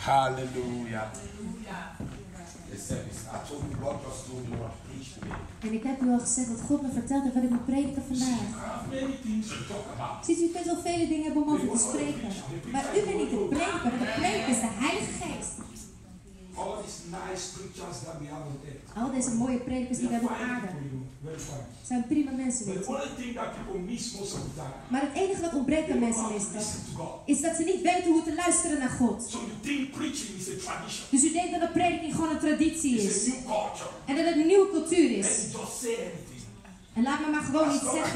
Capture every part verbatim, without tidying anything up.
Hallelujah. En ik heb u al gezegd dat God me verteld heeft wat ik moet prediken vandaag. Ziet u, u kunt wel vele dingen hebben om over te spreken. Maar u bent niet de prediker, de prediker is de Heilige Geest. Al deze mooie predikers die we hebben op aarde zijn prima mensen, weet je. Maar het enige wat ontbreekt aan mensen meestal is dat ze niet weten hoe te luisteren naar God. Dus u denkt dat de prediking gewoon een traditie is. En dat het een nieuwe cultuur is. En laat me maar gewoon iets zeggen.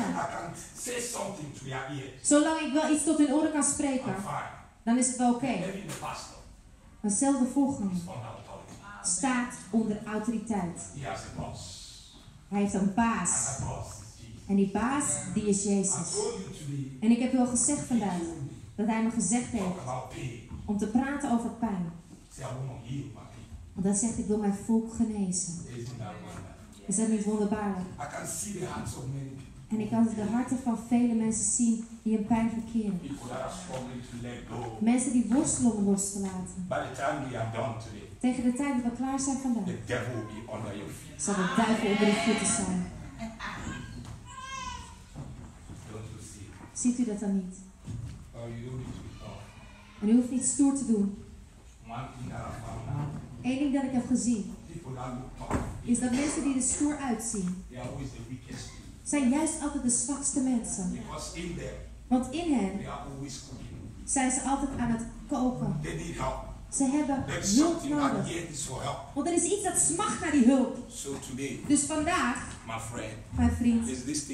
Zolang ik wel iets tot hun oren kan spreken, dan is het wel oké. Okay. Maar stel de volgende staat onder autoriteit. Hij heeft een baas. En die baas, die is Jezus. En ik heb u al gezegd vandaag dat hij me gezegd heeft om te praten over pijn. Want hij zegt, ik wil mijn volk genezen. Is dat niet wonderbaarlijk? En ik kan de harten van vele mensen zien die in pijn verkeren. Mensen die worstelen om los te laten. Tegen de tijd dat we klaar zijn vandaag, zal de duivel onder de voeten zijn. Ziet u dat dan niet? En u hoeft niet stoer te doen. Eén ding dat ik heb gezien is dat mensen die er stoer uitzien, zijn juist altijd de zwakste mensen. Want in hen zijn ze altijd aan het koken. Ze hebben hulp nodig. Want er is iets dat smacht naar die hulp. Dus vandaag, mijn vriend,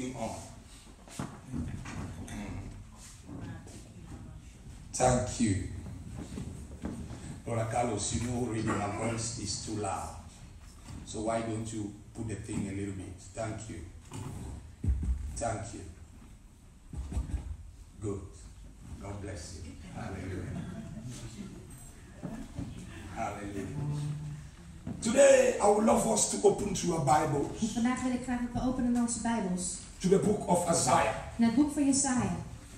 thank you. Brother Carlos, you know already my voice is too loud. So why don't you put the thing a little bit? Thank you. Thank you. Good. God bless you. Hallelujah. Hallelujah. Today I would love us to open to our Bibles. Vandaag wil ik graag dat we openen onze Bijbels. To the book of Isaiah. Naar het boek van Jesaja.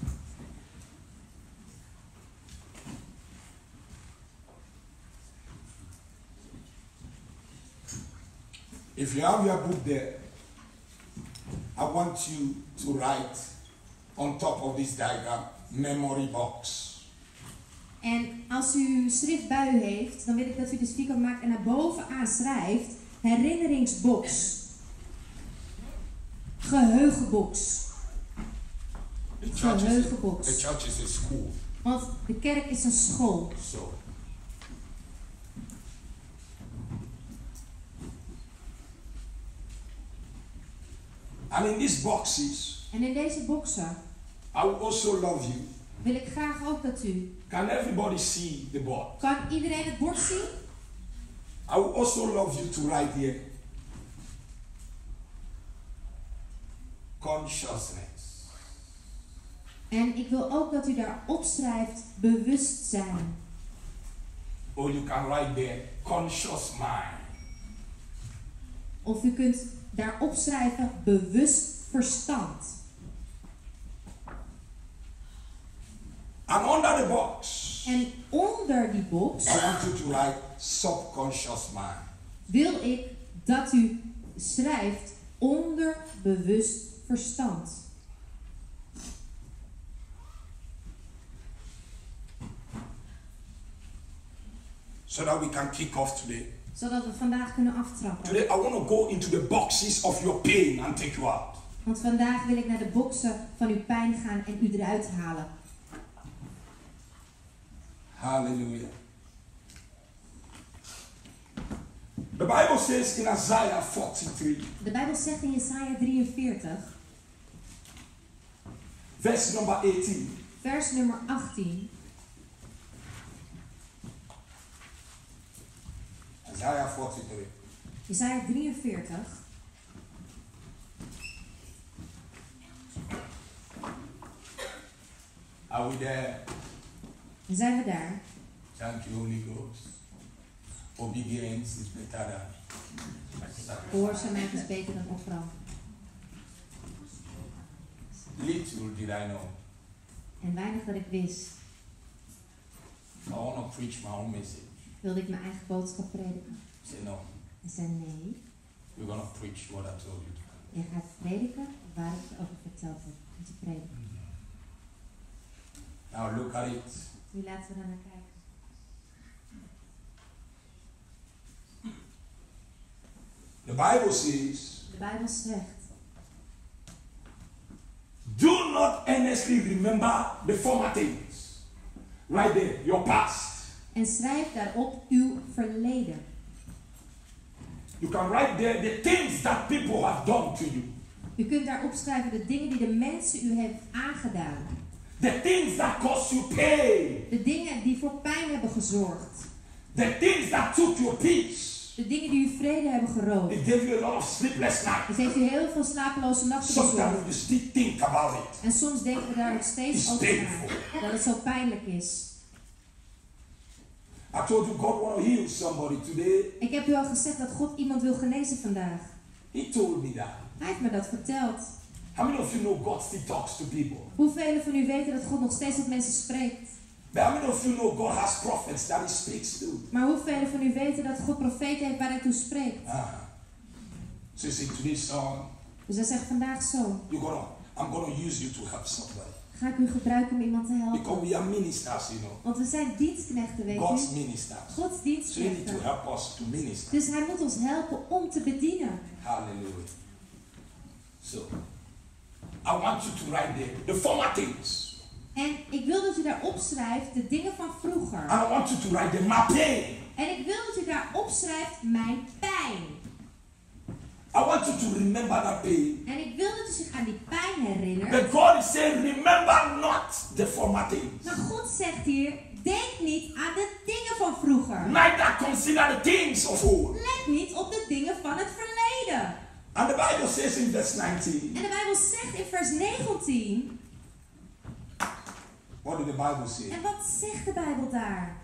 If you have your book there, I want you to write on top of this diagram, memory box. En als u uw schrift bij u heeft, dan wil ik dat u de vierkant maakt en naar bovenaan schrijft herinneringsbox. Geheugenbox. The church, Geheugenbox. is a, the church is a school. Want de kerk is een school. So. And in these boxes, en in deze boxen, I would also love you. Wil ik graag ook dat u. Can everybody see the board? Kan iedereen het bord zien? I would also love you to write here. Consciousness. En ik wil ook dat u daar opschrijft bewustzijn. Or you can write there conscious mind. Of u kunt daar opschrijven bewust verstand. And under the box. En onder die box. I want you to write subconscious mind. Wil ik dat u schrijft onderbewust verstand. So that we can kick off today. Zodat we vandaag kunnen aftrappen. Today I want to go into the boxes of your pain and take you out. Want vandaag wil ik naar de boxen van uw pijn gaan en u eruit halen. Hallelujah. The Bible says in Isaiah forty-three. De Bijbel zegt in Jesaja drieënveertig. Vers number eighteen. Vers nummer achttien. Isaiah forty-three. Jesaja drieënveertig. Are we there? Zijn we daar? Thank you, Holy Ghost. Obedience is better than Gehoorzaamheid is beter dan offer. Little did I know. En weinig dat ik wist. I want to preach my own message. Wilde ik mijn eigen boodschap prediken? He said, no. Hij zei nee. You're going to preach what I told you to. Je gaat prediken waar ik het over verteld heb om te prediken. Now look at it. Nu laten we daar naar kijken. The Bible says, De Bijbel zegt, do not earnestly remember the former things. Right there, your past. en schrijf daarop uw verleden. You can write there the things that people have done to you. U kunt daarop schrijven de dingen die de mensen u heeft aangedaan. The things that caused you pain. De dingen die voor pijn hebben gezorgd. The things that took your peace. De dingen die u vrede hebben geroofd. It gave you a lot of sleepless nights. Het heeft u heel veel slapeloze nachten Sometimes bezorgd. you still think about it. En soms denken we daar nog steeds It's over painful. na. Dat het zo pijnlijk is. I told you God want to heal somebody today. Ik heb u al gezegd dat God iemand wil genezen vandaag. He told me that. Hij heeft me dat verteld. How many of you know God still talks to people? Hoeveel van u weten dat God nog steeds tot mensen spreekt? But how many of you know God has prophets that He speaks to? Maar hoeveel van u weten dat God profeten heeft waar hij toe spreekt? Ah. So you say today's song, Dus hij zegt vandaag zo. you're gonna, I'm gonna use you to help somebody. Ga ik u gebruiken om iemand te helpen? Because we are ministers, you know. Want we zijn dienstknechten, weet God's u. ministers. Gods So you need to dienstknechten. help us to minister. Dus hij moet ons helpen om te bedienen. Hallelujah. So, I want you to write there the former things. En ik wil dat u daar opschrijft de dingen van vroeger. And I want you to write there my pain. En ik wil dat u daar opschrijft mijn pijn. I want you to remember that pain. En ik wil dat u zich aan die pijn herinnert. But God is saying, remember not the former things. Maar God zegt hier, denk niet aan de dingen van vroeger. Neither consider the things of old. Let niet op de dingen van het verleden. And the Bible says in verse nineteen. En de Bijbel zegt in vers negentien. What did the Bible say? En wat zegt de Bijbel daar?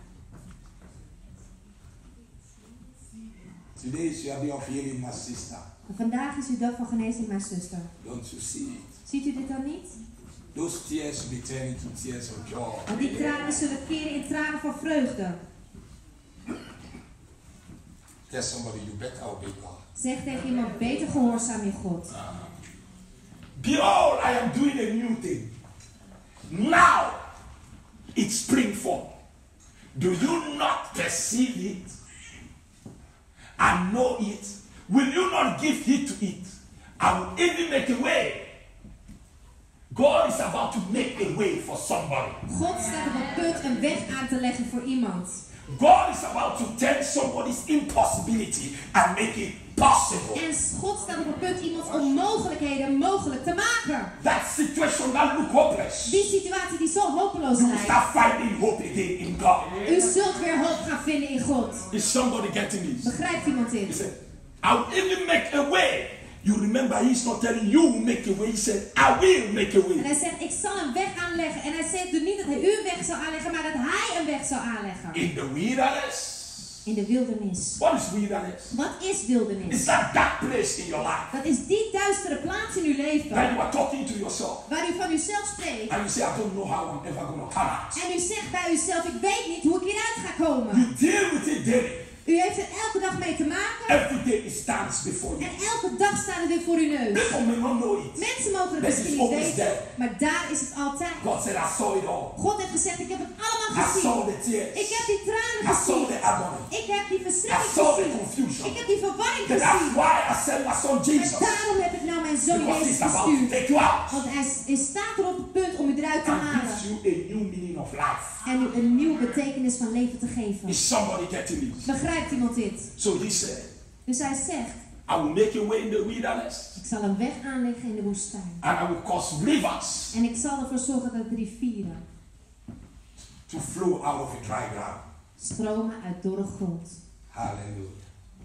Today is your day of healing, my sister. En vandaag is uw dag van genezing, mijn zuster. Don't you see it? Ziet u dit dan niet? Those tears will be turning to tears of joy. Want die tranen zullen keren in tranen van vreugde. Tell somebody you better obey God. Zeg tegen iemand, beter gehoorzaam je God. Uh, Behold, I am doing a new thing. Now it spring forth. Do you not perceive it and know it? Will you not give heed to it? I will even make a way. God is about to make a way for somebody. God staat op het punt een weg aan te leggen voor iemand. God is about to turn somebody's impossibility and make it possible. En God staat op het punt iemands onmogelijkheden mogelijk te maken. That situation that look hopeless. Die situatie die zo hopeloos You will lijkt. start finding hope again in God. U zult weer hoop gaan vinden in God. Is somebody getting this? Begrijpt iemand He dit? said, I will even make a way. You remember, he's not telling you make a way. He said, I will make a En way. hij zegt, ik zal een weg aanleggen. En hij zegt dus niet dat hij u een weg zou aanleggen, maar dat hij een weg zou aanleggen. In the wilderness. In de wildernis. What is wilderness? Wat is wildernis? It's that dark place in your life. Dat is die duistere plaats in uw That leven. you are talking to yourself. Waar u van uzelf spreekt. And you say, I don't know how I'm ever going to come out. En u zegt bij uzelf, ik weet niet hoe ik hieruit ga komen. You deal with it daily. U heeft er elke dag mee te maken. Every day it stands before you. En elke dag staat het weer voor uw neus. People may not know it. Mensen mogen het This misschien is niet always weten. there. Maar daar is het altijd. God said, I saw it all. God heeft gezegd, ik heb het allemaal I saw gezien. the tears. Ik heb die tranen I saw gezien. the agony. Ik heb die I verschrikking saw the gezien. confusion. Ik heb die verwarring And that's gezien. why I sent my son En Jesus. daarom heb ik nou mijn zoon Because Jezus he's about to gestuurd. take you out. Want hij, hij staat er op het punt om u eruit te And halen. gives you a new meaning of life. En u een nieuwe betekenis van leven te geven. Is somebody getting this? Begrijpt iemand dit? So he said, Dus hij zegt, I will make a way in the wilderness. ik zal een weg aanleggen in de woestijn. And I will cause rivers En ik zal ervoor zorgen dat rivieren to flow out of a dry ground. stromen uit dorre grond. Hallelujah.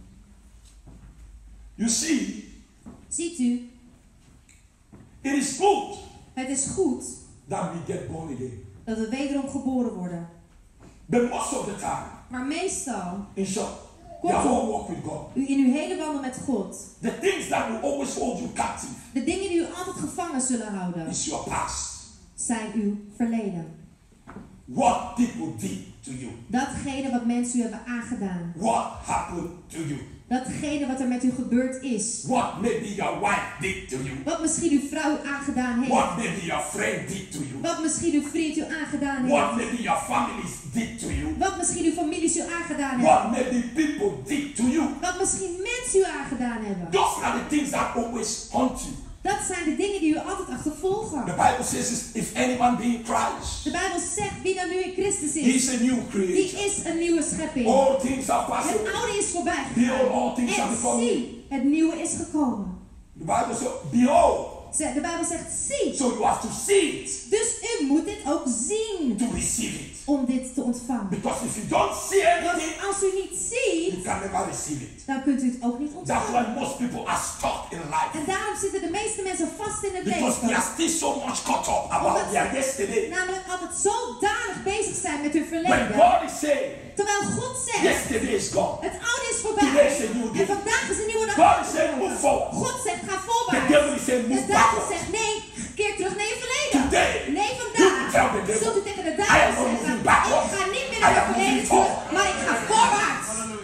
You see, Ziet u, it is good het is goed that we get born again. dat we wederom geboren worden. But most of the time, Maar meestal, in short, your whole walk with God, u in uw hele wandel met God, the things that will always hold you captive de dingen die u altijd gevangen zullen houden, is your past. zijn uw verleden. What people did to you. Datgene wat mensen u hebben aangedaan. What happened to you? Datgene wat er met u gebeurd is. What maybe your wife did to you. Wat misschien uw vrouw u aangedaan heeft. What maybe your friend did to you. Wat misschien uw vriend u aangedaan heeft. What maybe your families did to you. Wat misschien uw families u aangedaan What hebben. maybe people did to you. Wat misschien mensen u aangedaan hebben. Those are the things that always haunt you. Dat zijn de dingen die u altijd achtervolgen. The Bible says if any man be in Christ, De Bijbel zegt wie dan nu in Christus he is. is a new Die creation. is een nieuwe schepping. All things are passed Het away. oude is voorbij Behold, gegaan. all things are En become new. zie, het nieuwe is gekomen. The Bible says, behold. Ze- De Bijbel zegt zie. So you have to see it Dus u moet dit ook zien to receive it. om dit te ontvangen. Because if you don't see Want anything, als u niet you ziet, can never receive it. dan kunt u het ook niet That's ontvangen. why most people are stuck in life. En daarom zitten de meeste mensen vast in het Because they leven. are still so much caught up about their yesterday. Namelijk altijd zodanig bezig zijn met hun When verleden. God is saying, Terwijl God zegt, yesterday is gone. het oude is Today voorbij. is a new day. En vandaag is een nieuwe dag. God is saying, move forward. God zegt, ga The voorwaarts. devil is saying, De move duivel backward. zegt, nee, keer terug naar je verleden. Today, Nee, you vandaag tell the devil, zult u tegen de I am duivel not zeggen, moving ik backwards. ga niet meer I naar am het verleden moving terug, forward. maar ik ga voorwaarts.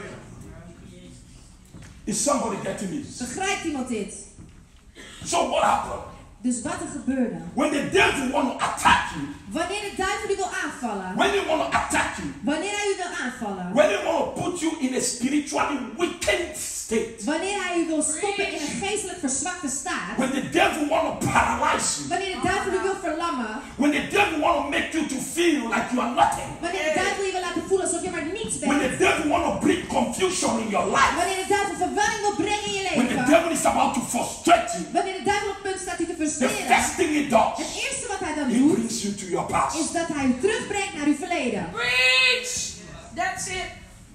Is somebody getting me? Begrijpt iemand dit? So what happened? Dus wat er gebeurde. When the devil want to attack you, Wanneer de duivel u wil aanvallen. when he want to attack you, Wanneer hij u wil aanvallen. when he want to put you in a spiritually weakened state, Wanneer hij u wil stoppen in een geestelijk verzwakte staat. when the devil want to paralyze you, Wanneer de duivel u wil verlammen. when the devil want to make you to feel like you are nothing, Wanneer de duivel je wil laten voelen alsof je maar niets when bent. the devil want to bring confusion in your life, Wanneer de duivel verwarring wil brengen in je when the leven. devil is about to frustrate you, Wanneer de duivel op het punt staat u te the frustreren. first thing he does, Het eerste wat hij dan he doet. brings you to your past. Is dat hij u terugbrengt naar uw verleden. Preach! That's it.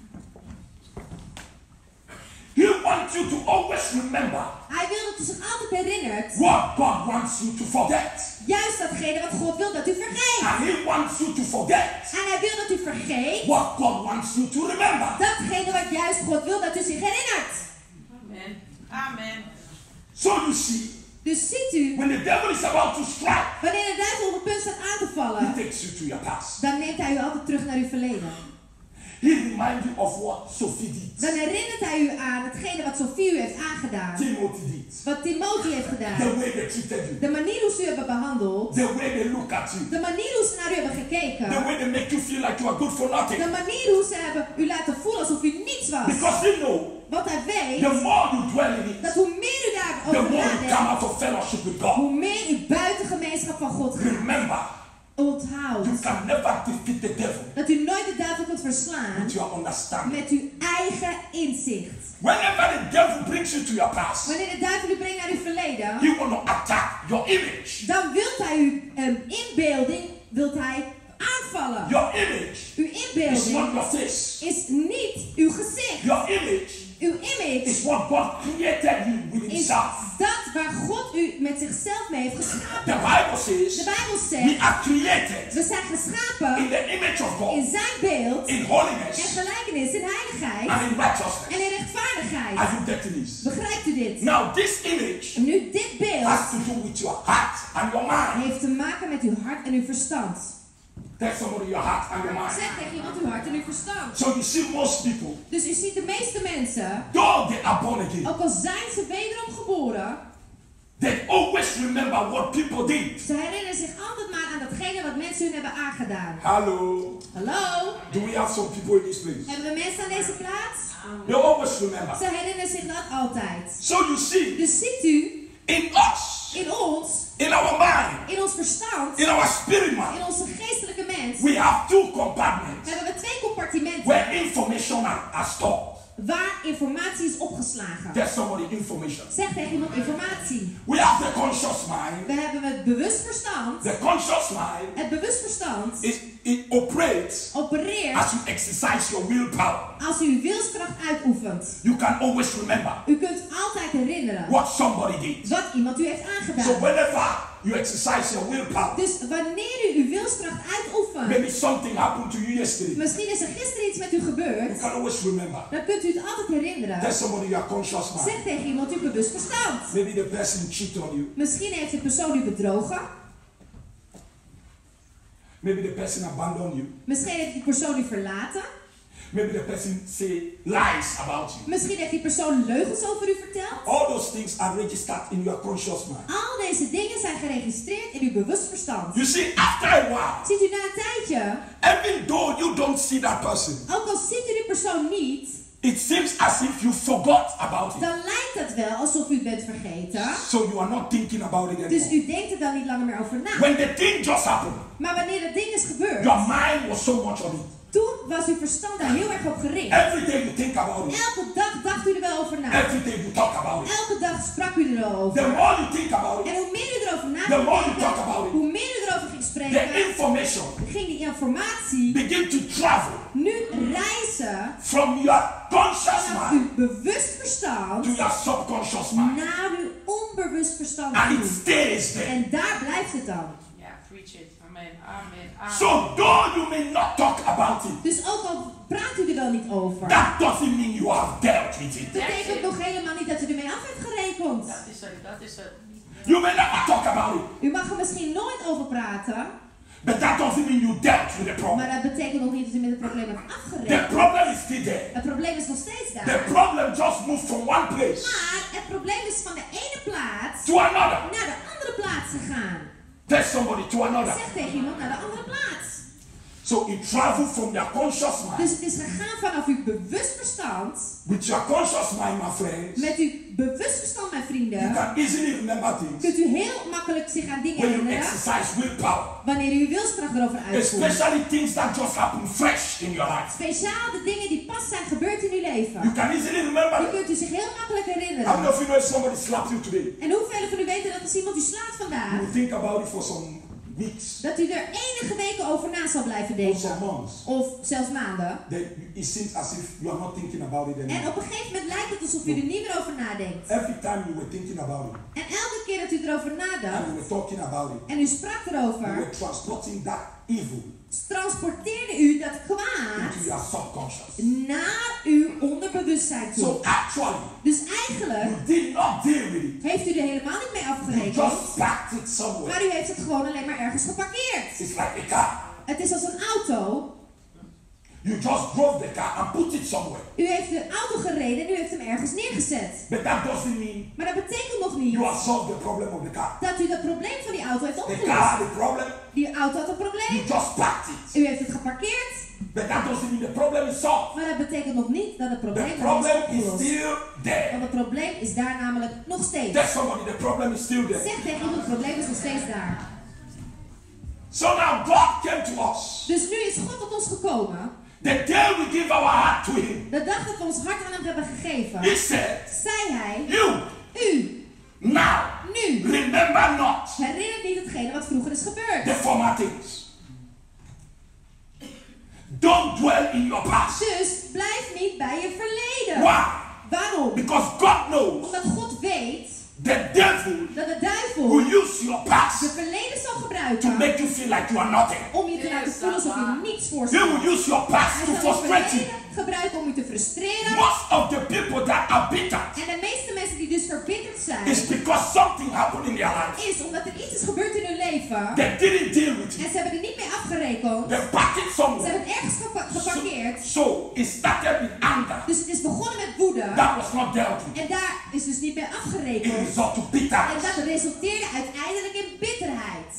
He wants you to always remember Hij wil dat u zich altijd herinnert. what God wants you to forget. Juist datgene wat God wil dat u vergeet. And he wants you to forget En hij wil dat u vergeet. what God wants you to remember. Datgene wat juist God wil dat u zich herinnert. Amen. Amen. So you see, Dus ziet u, when the devil is about to strike, wanneer de duivel op het punt staat aan te he vallen. takes you to your past. Dan neemt hij u altijd terug naar uw verleden. He reminds you of what Sophie did, Dan herinnert hij u aan hetgene wat Sophie u heeft aangedaan. Timothy did, Wat Timotheus heeft the gedaan. way they treated you, De manier hoe ze u hebben behandeld. the way they look at you, De manier hoe ze naar u hebben the gekeken. way they make you feel like you are good for nothing. De manier hoe ze hebben u laten voelen alsof u niets was. Because they know Want hij the weet more you dwell in it, dat hoe meer u the daarover more you come nadenkt, out of fellowship with God. hoe meer u buiten gemeenschap van God gaat. Remember, Onthoud you can never defeat the devil dat u nooit de duivel kunt verslaan with your understanding. met uw eigen inzicht. Whenever the devil brings you to your past, Wanneer de duivel u brengt naar uw verleden, he will not attack your image. dan wilt hij uw um, inbeelding wilt hij aanvallen. Your image Uw is not inbeelding your face. is niet uw gezicht. Your image Uw image is what God created you with is himself. dat waar God u met zichzelf mee heeft The geschapen. Bible De says Bijbel we zegt, are created we zijn in geschapen the image of in God, zijn beeld in en holiness gelijkenis, in heiligheid and in righteousness. en in rechtvaardigheid. Are you getting this? Begrijpt u dit? Now this image En nu dit beeld has to do with your heart and your mind. heeft te maken met uw hart en uw verstand. Tell somebody your heart and your mind. Zeg tegen iemand uw hart en uw verstand. So you see most people, Dus u ziet de meeste mensen, though they are born again, ook al zijn ze wederom geboren, they always remember what people did. ze herinneren zich altijd maar aan datgene wat mensen hun hebben aangedaan. Hello. Hallo? Do we have some people in this place? Hebben we mensen aan deze plaats? They always remember. Ze herinneren zich dat altijd. So you see, Dus ziet u, in us, in ons, in our mind, in ons verstand, in our spirit man, in onze geestelijke mens, we have two compartments hebben we twee compartimenten where information are, are stored. waar informatie is opgeslagen. Tell somebody information. Zeg tegen iemand informatie. We have the conscious mind. We hebben het bewust verstand. The conscious mind Het bewust verstand is it operates opereert as you exercise your willpower. als u uw wilskracht uitoefent. You can always remember U kunt altijd herinneren what somebody did. wat iemand u heeft So aangedaan. whenever you exercise your willpower, Dus wanneer u uw wilskracht uitoefent, maybe something happened to you yesterday, misschien is er gisteren iets met u you gebeurd, can always remember. dan kunt u het altijd herinneren. Tell somebody your conscious mind. Zeg tegen iemand uw bewust verstand. Maybe the person cheated on you. Misschien heeft de persoon u bedrogen. Maybe the person abandoned you. Misschien heeft die persoon u verlaten. Maybe the person say lies about you. Misschien heeft die persoon leugens over u verteld. All those things are registered in your conscious mind. Al deze dingen zijn geregistreerd in uw bewust verstand. You see, after a while, Ziet u na een tijdje, even though you don't see that person, ook al ziet u die persoon niet, it seems as if you forgot about it. dan lijkt het wel alsof u het bent vergeten. So you are not thinking about it Dus anymore. u denkt er dan niet langer meer over na. When the thing just happened, Maar wanneer het ding is gebeurd, your mind was so much on it. toen was uw verstand daar heel erg op gericht. Every day you think about it. Elke dag dacht u er wel over na. Every day you talk about it. Elke dag sprak u er wel The over. more you think about En it, hoe meer u erover na The ging more you talk denken, about it. hoe meer u erover ging the spreken, information ging die informatie begin to travel nu reizen from your conscious vanaf mind uw bewust verstand to your subconscious mind. naar uw onbewust verstand And it toe. stays there. En daar blijft het dan. Yeah, preach it. Amen. Amen. Amen. So though you may not talk about it, Dus ook al praat u er wel niet over, that doesn't mean you have dealt with it. dat betekent nog helemaal niet dat u ermee af heeft gerekend. Dat is het. Dat is het. You may never talk about it, U mag er misschien nooit over praten, but that doesn't mean you dealt with the problem. maar dat betekent nog niet dat u met het probleem hebt The afgerekend. problem is still there. Het probleem is nog steeds The daar. problem just moved from one place Maar het probleem is van de ene plaats to another. naar de andere plaats gegaan. Tell somebody to another. Zeg tegen iemand naar de andere plaats. So it traveled from your conscious mind. Dus het is gegaan vanaf uw bewust verstand. With your conscious mind, my friends, Met uw bewust verstand, mijn you vrienden, can easily remember things kunt u heel makkelijk zich aan dingen when you herinneren exercise willpower. wanneer u uw wilskracht erover uitvoert. Especially things that just happen fresh in your life. Speciaal de dingen die pas zijn gebeurd in uw You leven. can easily remember Die it. kunt u zich heel makkelijk How many herinneren. of you know if somebody slapped you today? En hoeveel van u weten dat als iemand u slaat You vandaag, will think about it for some weeks, dat u er enige weken over na zal blijven or some denken. months. Of zelfs maanden. Then it seems as if you are not thinking about it En anymore. op een gegeven moment lijkt het alsof u er niet meer over nadenkt. Every time you were thinking about it En elke keer dat u erover and nadacht you were talking about it, en u sprak you erover, were transporting that evil transporteerde u dat into kwaad your subconscious. naar uw onderbewustzijn toe. So actually, Dus eigenlijk you did not deal with it. heeft u er helemaal niet mee You afgerekend, just packed it somewhere. maar u heeft het gewoon alleen maar ergens geparkeerd. It's like a car. Het is als een auto. You just drove the car and put it somewhere. U heeft de auto gereden en u heeft hem ergens neergezet. But that doesn't mean Maar dat betekent nog niet you have solved the problem of the car. dat u dat probleem van die auto heeft The car opgelost. had a problem, Die auto had een you probleem. just packed it. U heeft het geparkeerd. But that doesn't mean the problem is solved. Maar dat betekent nog niet dat het The probleem nog is problem is opgelost. still there. Want het probleem is daar namelijk nog steeds. Tell somebody the problem is still there. Zeg tegen iemand, het probleem is nog steeds daar. So now God came to us. Dus nu is God tot ons gekomen. The day we give our heart to Him, De dag dat we ons hart aan hem hebben gegeven, He said, zei hij, You, u, now, nu, remember not herinnert niet hetgene wat vroeger is gebeurd. the former things. Don't dwell in your past. Dus blijf niet bij je verleden. Why? Waarom? Because God knows Omdat God weet the devil dat de duivel will use your past je verleden zal to gebruiken make you feel like you are nothing. om je te laten voelen alsof je niets He voorstelt. will use your past Hij to zal je frustrate you. verleden gebruiken om je te frustreren. Most of the people that are bitter En de meeste mensen die dus verbitterd zijn, is because something happened in their life. is omdat er iets is gebeurd in hun leven They didn't deal with en it. ze hebben er niet mee afgerekend. They packed it Ze somewhere. hebben het ergens gepa- geparkeerd. So, so it started with anger Dus het is begonnen met woede. that was not dealt with. En daar is dus niet mee It afgerekend. resulted to En bitterness. dat resulteerde uiteindelijk in bitterheid.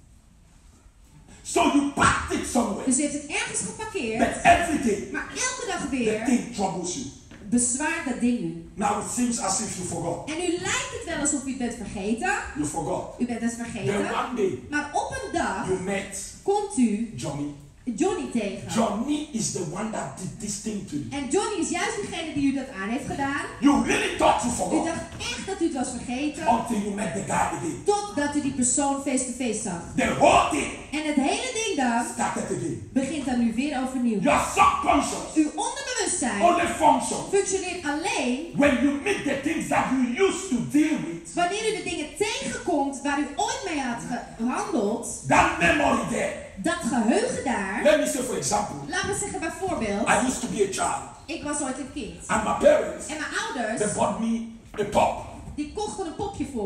So you packed it somewhere. Dus je hebt het ergens geparkeerd. But every day, Maar elke dag the weer thing troubles you. bezwaart dat ding u. Now it seems as if you forgot. En nu lijkt het wel alsof u het bent vergeten. You forgot. U bent het Then vergeten. one day, Maar op een dag you met komt u Johnny. Johnny tegen. Johnny is the one that did this thing to you. En Johnny is juist degene die u dat aan heeft gedaan. You really thought you U forgot dacht echt dat u het was vergeten. until you met the guy again. Totdat u die persoon face-to-face zag. The whole thing En het hele ding dan started again. begint dan nu weer overnieuw. Your subconscious Uw onderbewustzijn only functions functioneert alleen when you meet the things that you used to deal with. wanneer u de dingen tegenkomt waar u ooit mee had gehandeld. That memory there. Dat geheugen daar. Let me say for example, Laten we zeggen bijvoorbeeld. I used to be a child Ik was ooit een kind. and my parents, En mijn they ouders, bought me a pop. die kochten een popje voor me.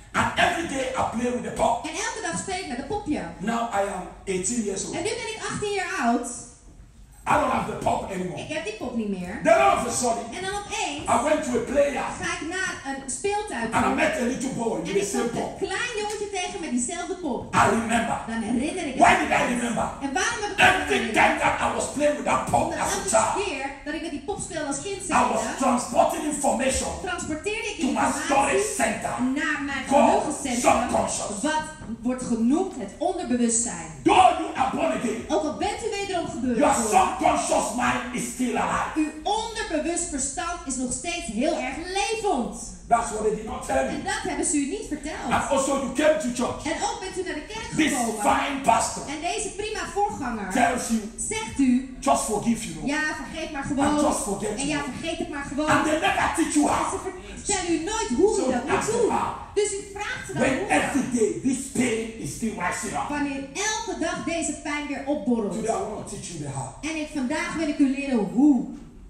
And every day I play with the pop. En elke dag speel ik met een popje. Now I am eighteen years old. En nu ben ik achttien jaar oud. I don't have the pop anymore. Ik heb die pop niet meer. Then all of a sudden, En dan opeens I went to a playhouse ga ik naar een speeltuin and I toe. met a little boy En with the ik same kom een pop. klein jongetje tegen met diezelfde pop. I remember. Dan herinner ik Why me. did I remember? En waarom heb ik dat Every herinnerd? time that I was playing with that pop Omdat as a elke child, keer dat ik met die pop speelde als kind I was zijnde, transporting information transporteerde ik to die my storage informatie center naar mijn called geheugencentrum, subconscious. wat wordt genoemd het onderbewustzijn. Though you are born again, Ook al bent u wederom gebeurd, your subconscious mind is still alive. uw onderbewust verstand is nog steeds heel erg levend. That's what they did not tell En me. dat hebben ze u niet verteld. And also you came to church. En ook bent u naar de kerk This gekomen. fine pastor En deze prima voorganger tells you, zegt u, just forgive you. Know. ja, vergeet maar And gewoon. just forget En you. ja, vergeet het maar gewoon. And they never teach you En how. ze vertellen u nooit hoe So u dat moet ask doen. them how. Dus u vraagt ze dan When hoe. every day this pain is still rising up. Wanneer elke dag deze pijn weer opborrelt. Today I want to teach you the how. En ik, vandaag wil ik u leren hoe.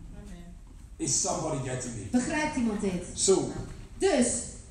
Is somebody getting it? Begrijpt iemand dit? So, Dus,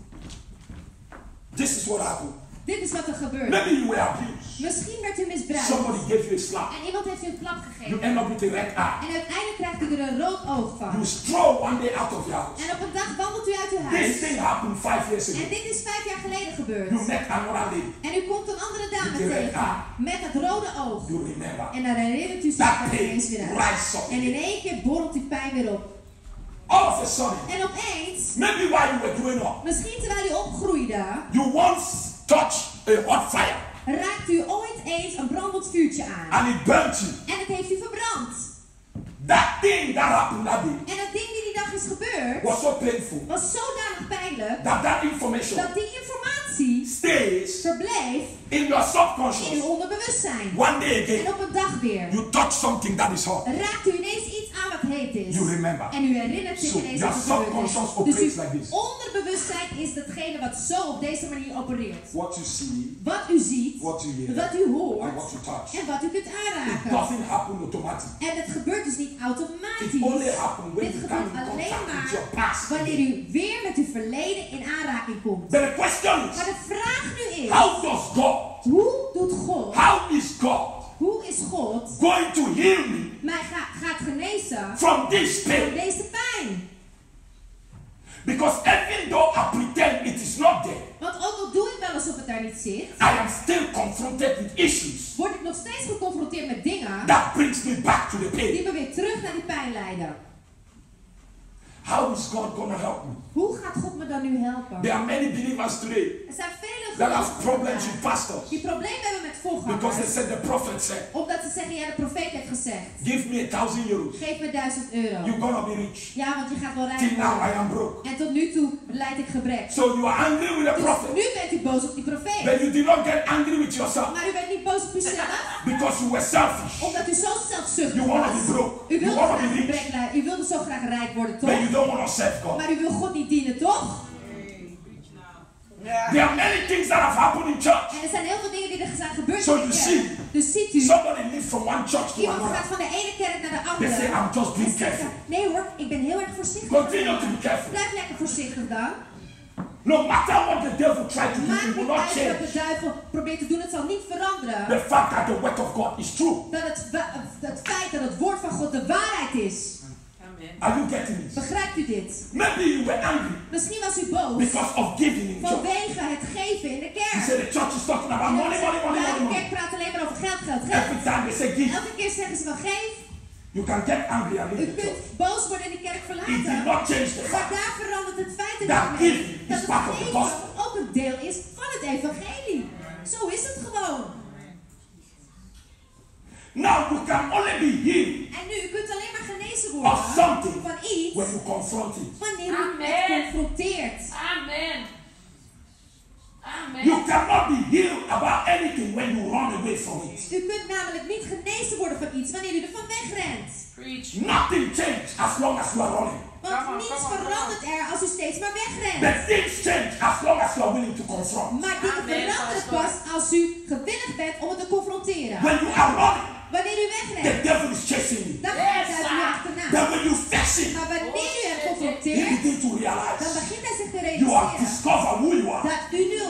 this is what happened. dit is wat er gebeurt. Maybe you were abused. Misschien werd u misbruikt. Somebody gave you a slap. En iemand heeft u een klap You gegeven. end up with a red eye. En uiteindelijk krijgt u er een rood oog van. You stroll one day out of your house. En op een dag wandelt u uit uw This huis. thing happened five years En ago. dit is vijf jaar geleden gebeurd. You met another lady. En u komt een andere dame With the red tegen. eye. Met dat rode oog. You remember. En dan herinnert u zich That daar pain ineens weer aan. rise up. En in één keer borrelt die pijn weer op. All of a sudden, En opeens, maybe while you were growing up, misschien terwijl u opgroeide, you once touched a hot fire raakt u ooit eens een brandend vuurtje aan. and it burnt you. En het heeft u verbrand. That thing that happened that day En dat ding die die dag is gebeurd, was so painful was zodanig pijnlijk, that that information dat die informatie stays verbleef in your in uw subconscious. onderbewustzijn. One day En again, op een dag weer you touch something that is hot. raakt u ineens iets aan wat heet is. You remember. En u herinnert zich So, ineens your wat er gebeurd subconscious is. operates Dus uw like this. onderbewustzijn is datgene wat zo op deze manier opereert. What you see, Wat u ziet, what you hear, wat u and hoort what you touch. en wat u kunt It aanraken. doesn't happen automatically. En het gebeurt dus niet It automatisch. only happens when Dit you come gebeurt in alleen contact with maar your past. wanneer u weer met uw verleden in aanraking komt. But the question is, Maar de vraag nu is, how does God, hoe doet God, how is God hoe is God going to heal me mij ga- gaat genezen from this van pain? deze pijn? Because even though I pretend it is not there, Want ook al doe ik wel alsof het daar niet zit, I am still confronted with issues word ik nog steeds geconfronteerd met dingen that brings me back to the die pain. me weer terug naar die pijn leiden. How is God going to help me? Hoe gaat God me dan nu helpen? There are many believers today Er zijn vele that have gelovigen problems with vandaag pastors die problemen hebben met because they voorgangers. said the prophet said, Omdat ze zeggen, ja, de profeet heeft gezegd, give me a thousand euros. geef me duizend euro. You're going to be rich. Ja, want je gaat wel rijk Till now I worden. am broke. En tot nu toe leid ik gebrek. So you are angry with the Dus prophet. nu bent u boos op die profeet. But you did not get angry with yourself Maar u bent niet boos op uzelf, because you were selfish. omdat u zo zelfzuchtig You want to be was. broke. U You wilde want to graag be gebrek rich. leiden. U wilde zo graag rijk worden, But you toch? don't want to serve God. Maar u wil God niet dienen, toch? There are many things that have happened in church. En er zijn heel veel dingen die er zijn gebeurd So in you de see, kerk. Dus ziet u, Somebody lives from one church to iemand another. gaat van de ene kerk naar de They say, andere. I'm just En being ze zeggen, careful. nee hoor, ik ben heel erg voorzichtig. Continue to be careful. Blijf lekker voorzichtig dan. No matter what the devil tried to do, Maakt it will niet not uit wat change. de duivel probeert te doen, het zal niet veranderen. The fact that the word of God is true. Dat het, wa- het feit dat het woord van God de waarheid is. Amen. Are you getting this? Begrijpt u dit? Maybe you were angry Misschien was u boos because of giving in church. vanwege het geven in de You kerk. say the church is talking about En money, dan money, zeggen, money, "Ja, money, de money. kerk praat alleen maar over geld, geld, Every geld. time they say give, Elke keer zeggen ze wel geef. you can get angry and U leave the kunt church. boos worden en de kerk It did verlaten. not change the Maar fact daar verandert het feit er that niet mee. giving Dat is het part of the geven gospel. ook een deel is van het evangelie. Zo is het gewoon. Now you can only be healed En nu, u kunt alleen maar genezen of worden something van iets when you confront it. wanneer u Amen. het confronteert. Amen. Amen. You cannot be healed about anything when you run away from it. U kunt namelijk niet genezen worden van iets wanneer u ervan wegrent. Preach. Nothing changes as long as you are running. Want Come on, niets come on, come on. verandert er als u steeds maar wegrent. But things change as long as you are willing to confront. Maar dingen Amen, veranderen pastor. pas als u gewillig bent om het te confronteren. When you are running, Wanneer u the wegrent, devil is chasing you. dan gaat Yes, hij u sir. achterna. Then when you face it, Maar wanneer u hem you confronteert, begin to dan realize begint hij zich te you have realiseren discovered who you are. dat u nu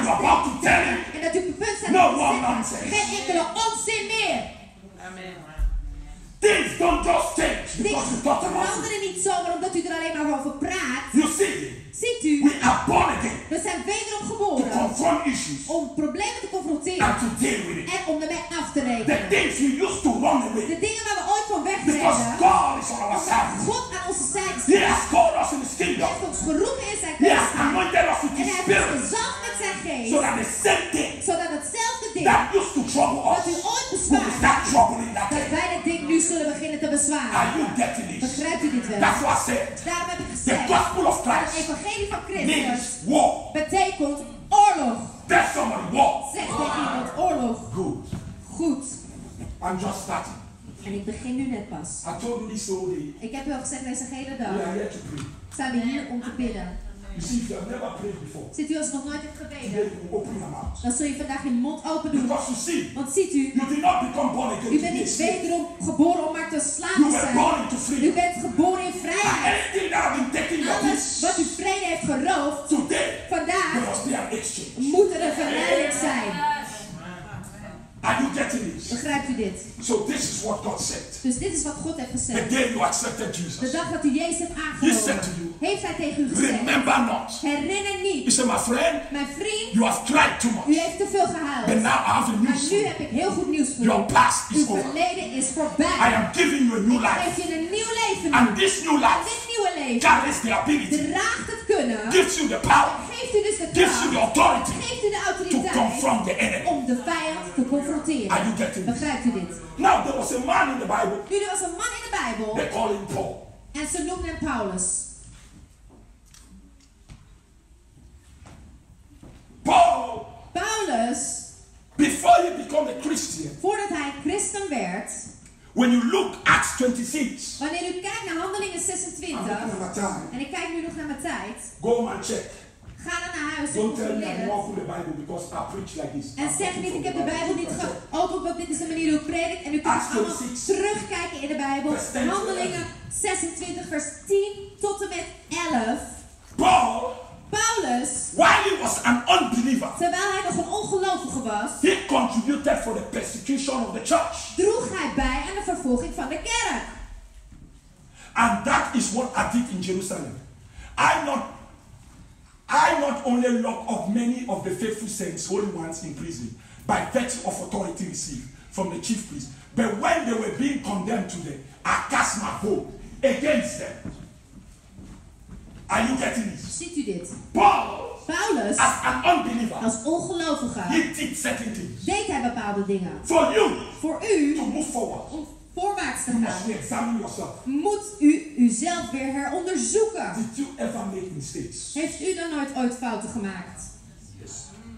you're about to tell him, en dat u op het punt staat no om te more zeggen, nonsense. geen enkele onzin meer. Amen. Things don't just change because you Dingen talk about it. veranderen niet zomaar omdat u er alleen maar over praat. You see, Ziet u, we are born again we zijn wederom to geboren confront issues om problemen te confronteren and to deal with it. en om ermee af te The rekenen. things we used to run De away dingen waar we ooit van because wegreden, God is on our omdat side. God aan onze zijde He staat. has called us in His Hij kingdom. heeft ons geroepen in zijn He has koninkrijk. anointed us with En His hij heeft ons Spirit gezalfd met zijn so geest, that the same thing zodat hetzelfde ding that used to trouble wat u us ooit will bezwaart, start troubling that dat thing. wij dat ding nu zullen beginnen te Are bezwaren. you getting it? Begrijpt u dit wel? That's what I said. Daarom heb ik The gezegd, gospel of het Christ evangelie van Christus means war. betekent oorlog. Tell somebody war. Zeg tegen iemand oorlog. Good. Goed. I'm just starting. En ik begin nu net pas. I told you this whole day. Ik heb u al gezegd deze hele We are dag. here to pray. Zijn we hier om te bidden. You see, if you have never prayed before, Zit u als u nog nooit hebt today gebeden, you will open your mouth. dan zul je vandaag je mond open doen. Because you see, Want ziet u, you did not become born again u to bent be a niet slave. wederom geboren om maar te slaaf You te were zijn. born into U freedom. bent geboren in And vrijheid. anything that have been taken your Alles peace, wat uw vrede heeft geroofd, today vandaag there must be an exchange. moet er een verruiling zijn. Are you getting this? Begrijpt u dit? So this is what God said. Dus dit is wat God heeft The gezegd. day you accepted De Jesus, dag dat u Jezus heeft He said to aangenomen, you, heeft hij tegen u gezegd, remember not. herinner He niet, said, my friend, mijn vriend, you have cried too u much. heeft te veel But gehuild. now I have a Maar news for nu you. heb ik heel goed nieuws voor Your u. past is Uw over. verleden is I voorbij. am giving you a new Ik geef life. je een nieuw leven nu. And this new En life dit nieuwe leven carries the ability, draagt het kunnen, gives you the power, geeft u dus de gives you the kracht, authority geeft u de to autoriteit confront the enemy. om de vijand te Are confronteren. you getting this? Begrijpt u dit? Now there was a man in the Bible, Nu, er was een man in de Bijbel they call him Paul. en ze noemden hem Paulus. Paul, Paulus, before he became a Christian, voordat hij christen werd, when you look Acts twenty-six, wanneer u kijkt naar Handelingen I'm zesentwintig, looking at my time. en ik kijk nu nog naar mijn tijd, Go home and check. ga dan naar huis en Don't tell me I controleer walk het. through the Bible because I preach like this. En I'm zeg talking niet, from ik heb the de Bijbel niet You can check. geopend, want dit is de manier hoe ik predik. En u kunt Acts het allemaal twenty-six. terugkijken in de Bijbel. Vers tien tot Handelingen zesentwintig, vers tien tot en met elf. Paul, Paulus, while he was an unbeliever, terwijl hij nog een ongelovige was, he contributed for the persecution of the church. droeg hij bij aan de vervolging van de kerk. And that is what I did in Jerusalem. I not, I not only locked up many of the faithful saints, holy ones in prison, by virtue of authority received from the chief priest, but when they were being condemned to death, I cast my vote against them. Are you getting this? Ziet u dit? Paul, Paulus, as an unbeliever, als ongelovige, he did certain things. deed hij bepaalde dingen. For you Voor u, to move forward, om voorwaarts te you must gaan, re-examine yourself. moet u uzelf weer heronderzoeken. Did you ever make mistakes? Heeft u dan nooit ooit fouten gemaakt? Yes.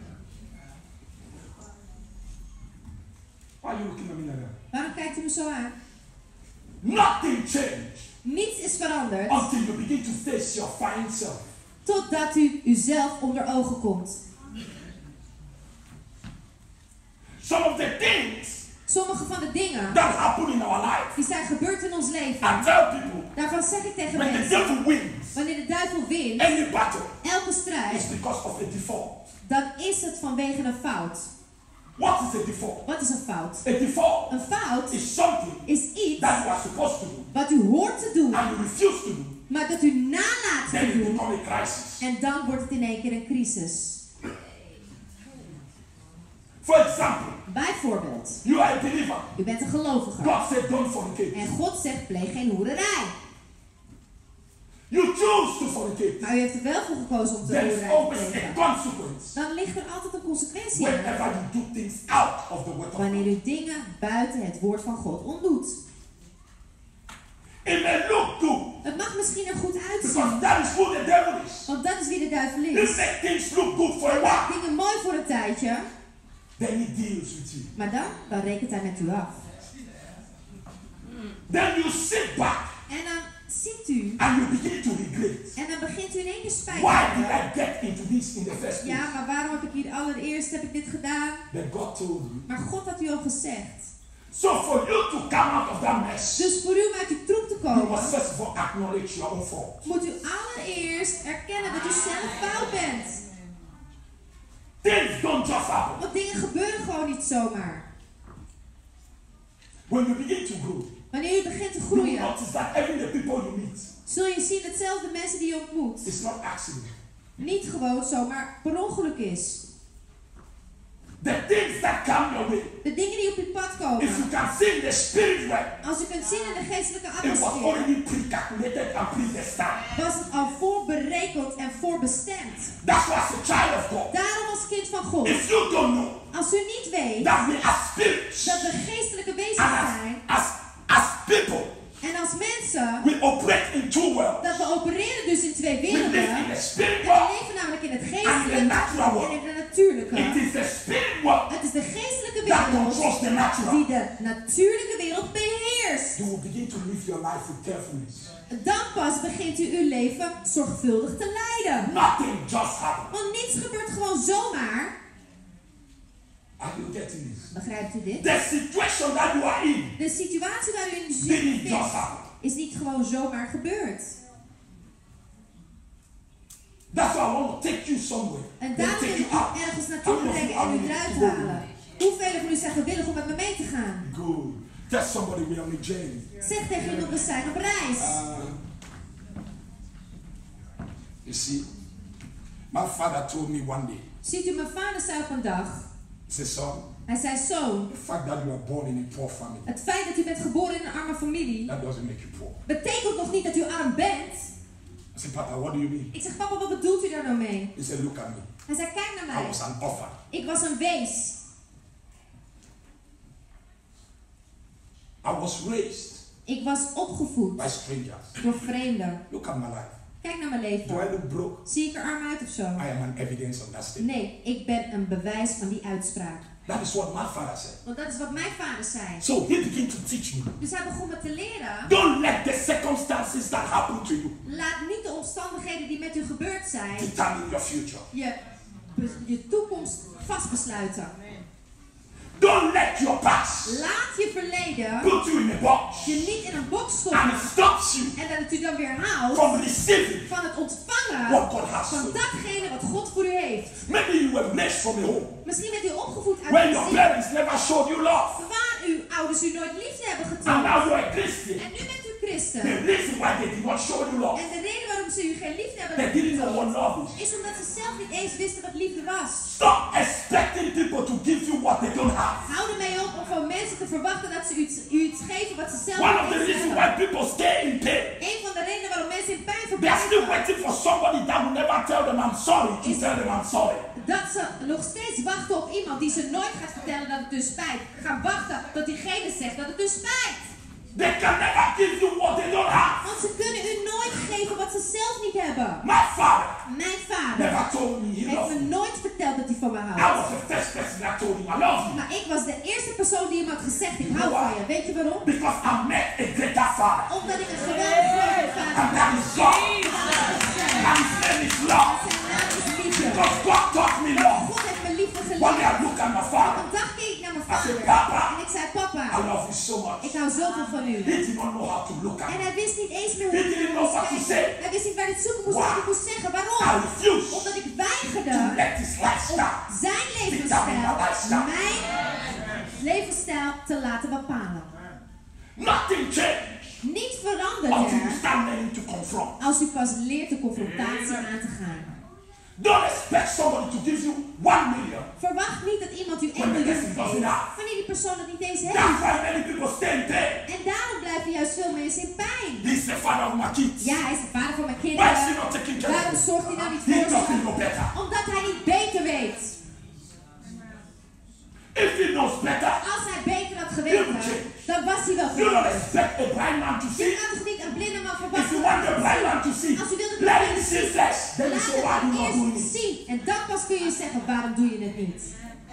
Why are you looking at me like that? Waarom kijkt u me zo aan? Nothing changed Niets is veranderd until you begin to face your fine self. totdat u uzelf onder ogen komt. Some of the things Sommige van de dingen that happen in our life, die zijn gebeurd in ons I leven, tell people, daarvan zeg ik tegen when the mensen, devil wins wanneer de duivel wint, any battle, elke it's strijd, because of a default. dan is het vanwege een fout. What is a default? Wat is een fout? A default Een fout is something is iets that you are supposed to do wat u hoort te doen, and you refuse to do. maar dat u nalaat Then te it doen. becomes a crisis. En dan wordt het in één keer een crisis. For example, Bijvoorbeeld, you are a believer. u bent een gelovige. God said don't fornicate. En God zegt, pleeg geen hoererij. You choose to fornicate. Maar u heeft er wel voor gekozen om te There is hoererij te always a plegen. consequence Dan ligt er altijd een consequentie aan. whenever you do things out of the word of Wanneer God. u dingen buiten het woord van God ontdoet. It may look good Het mag misschien er goed because uitzien. that is who the devil is. Want dat is wie de duivel He is. makes things look good for a Hij while. maakt dingen mooi voor een tijdje. Then he deals with you. Maar dan, dan rekent hij met u af. Then you sit back En dan zit u. and you begin to regret. En dan begint u in één keer spijt te Why did hebben. I get into this in the first place? Ja, maar waarom heb ik hier allereerst heb ik dit gedaan? Then God told you. Maar God had u al gezegd. So for you to come out of that mess, Dus voor u om uit die troep te you must komen, first of all acknowledge your own fault. moet u allereerst erkennen dat u zelf fout bent. Things don't just happen. Want dingen gebeuren gewoon niet zomaar. When you begin to grow, Wanneer je begint te you will groeien, notice that even the people you meet, zul je zien dat zelfs de mensen die je ontmoet it's not accident. niet gewoon zomaar per ongeluk is. The things that come your way, De dingen die op je pad if you komen, can see in the spirit realm, als je kunt zien in de geestelijke it was atmosfeer, already pre-calculated and predestined. was het al voorberekend en voorbestemd. That's why as a child of God, Daarom als kind van God, if you don't know als u niet weet that we are spirits, dat we geestelijke wezens and zijn as, as, as people, en als mensen, we operate in two worlds. dat we opereren dus in twee We werelden. live in the spirit En we world leven namelijk in het and the geestelijke natural en world. in de natuurlijke. It is the spirit world Het is de geestelijke that wereld controls the natural. die de natuurlijke wereld beheerst. You will begin to live your life with carefulness. Dan pas begint u uw leven zorgvuldig te leiden. Nothing just happens. Want niets gebeurt gewoon zomaar. Are you getting this? Begrijpt u dit? The situation that you are in De situatie waar u in zich didn't just bevindt happen. is niet gewoon zomaar gebeurd. That's why I want to take you somewhere. En Then daarom wil take ik you u out. ergens naartoe How many of brengen you are en u willing eruit to go with halen. me? Hoeveel van u zijn gewillig om met me mee te gaan? Good. Tell somebody we're on a journey. Zeg tegen iemand, we zijn op reis. Uh, you see, my father told me one day, Ziet u, mijn vader zei op een dag, he said, son, hij zei zo, the fact that you are born in a poor family, het feit dat u bent geboren in een arme familie, that doesn't make you poor. betekent nog niet dat u arm bent. I said, Papa, what do you mean? Ik zeg, papa, wat bedoelt u daar nou mee? He said, look at me. Hij zei, kijk naar I mij. was an orphan. Ik was een wees. I was raised Ik was opgevoed by strangers. door vreemden. Look at my life. Kijk naar mijn Do I leven. look broke? Zie ik er arm uit of zo? I am an evidence of that statement. Nee, ik ben een bewijs van die uitspraak. That is what my father said. Want dat is wat mijn vader zei. So he began to teach me. Dus hij begon me te leren. Don't let the circumstances that happen to you Laat niet de omstandigheden die met u gebeurd zijn, determine your future. je, je toekomst vastbesluiten. Don't let your past Laat je verleden put you in a box je niet in een box and stoppen. it stops you En dat het u dan weer houdt from receiving van het ontvangen what God has van for you. datgene wat God voor u heeft. Maybe you were raised from a home Misschien bent u opgevoed uit where een your gezin parents never showed you love. waar uw ouders u nooit liefde hebben And getoond. now you're a Christian. En nu bent u The christen. reason why they did not show you love, En de reden waarom ze u geen liefde hebben they didn't know what getoond, love is. is omdat ze zelf niet eens wisten wat liefde was. Stop expecting people to give you what they don't have. Hou ermee op om van mensen te verwachten dat ze u iets, u iets geven wat ze zelf One of the niet eens reasons hebben. why people stay in pain, Een van de redenen waarom mensen in pijn they are still verblijven, waiting for somebody that will never tell them I'm sorry to tell them I'm sorry. dat ze nog steeds wachten op iemand die ze nooit gaat vertellen dat het dus spijt. Gaan wachten tot diegene zegt dat het dus spijt. They can never give you what they don't have. Want ze kunnen u nooit geven wat ze zelf niet hebben. My father Mijn vader never told me he heeft loved me me. nooit verteld dat hij van me I houdt. was the first person that told him I love you. Maar ik was de eerste persoon die hem had gezegd, ik hou van je. Weet je waarom? Because I met a greater father. Omdat ik een geweldig grote vader And that is God. heb. And his name is love. Zijn naam is liefde. Because God taught me love. God heeft me liefde One day geleerd. I looked at my Op father. een dag keek ik naar mijn I said, vader. Papa, En ik zei, papa, I love you so much. ik hou zoveel van u. He did not know how to look at En me. hij wist niet eens meer He hoe hij didn't het know moest what to kijken. say. Hij wist niet waar hij het zoeken moest, Why? wat hij moest zeggen. I Waarom? refused Omdat ik to weigerde let his om lifestyle zijn levensstijl, mijn levensstijl te laten bepalen. nothing changed Niet until you veranderde start learning to confront. als u pas leert de confrontatie aan te gaan. Don't expect somebody to give you one million Verwacht niet dat iemand u één when the miljoen person doesn't geeft, have. wanneer die persoon het niet eens That's heeft. why many people stay in pain. En daarom blijven juist veel mensen in pijn. He's the father of my kids. Ja, hij is de vader van mijn Why is he kinderen. not taking care of Waarom them? zorgt hij nou niet He voor doesn't ze? know better. Omdat hij niet beter weet. If he knows better, Als hij beter had geweten, dan was hij wel you don't geweten. expect a blind man to Je see. kan toch niet een blinde man If you verwachten want dat the hij blind ziet? man to see, Als u wil dat let hij him het see ziet, first. Then you laat say, why are hem you not doing eerst it? zien. En dan pas kun je zeggen, waarom doe je het niet?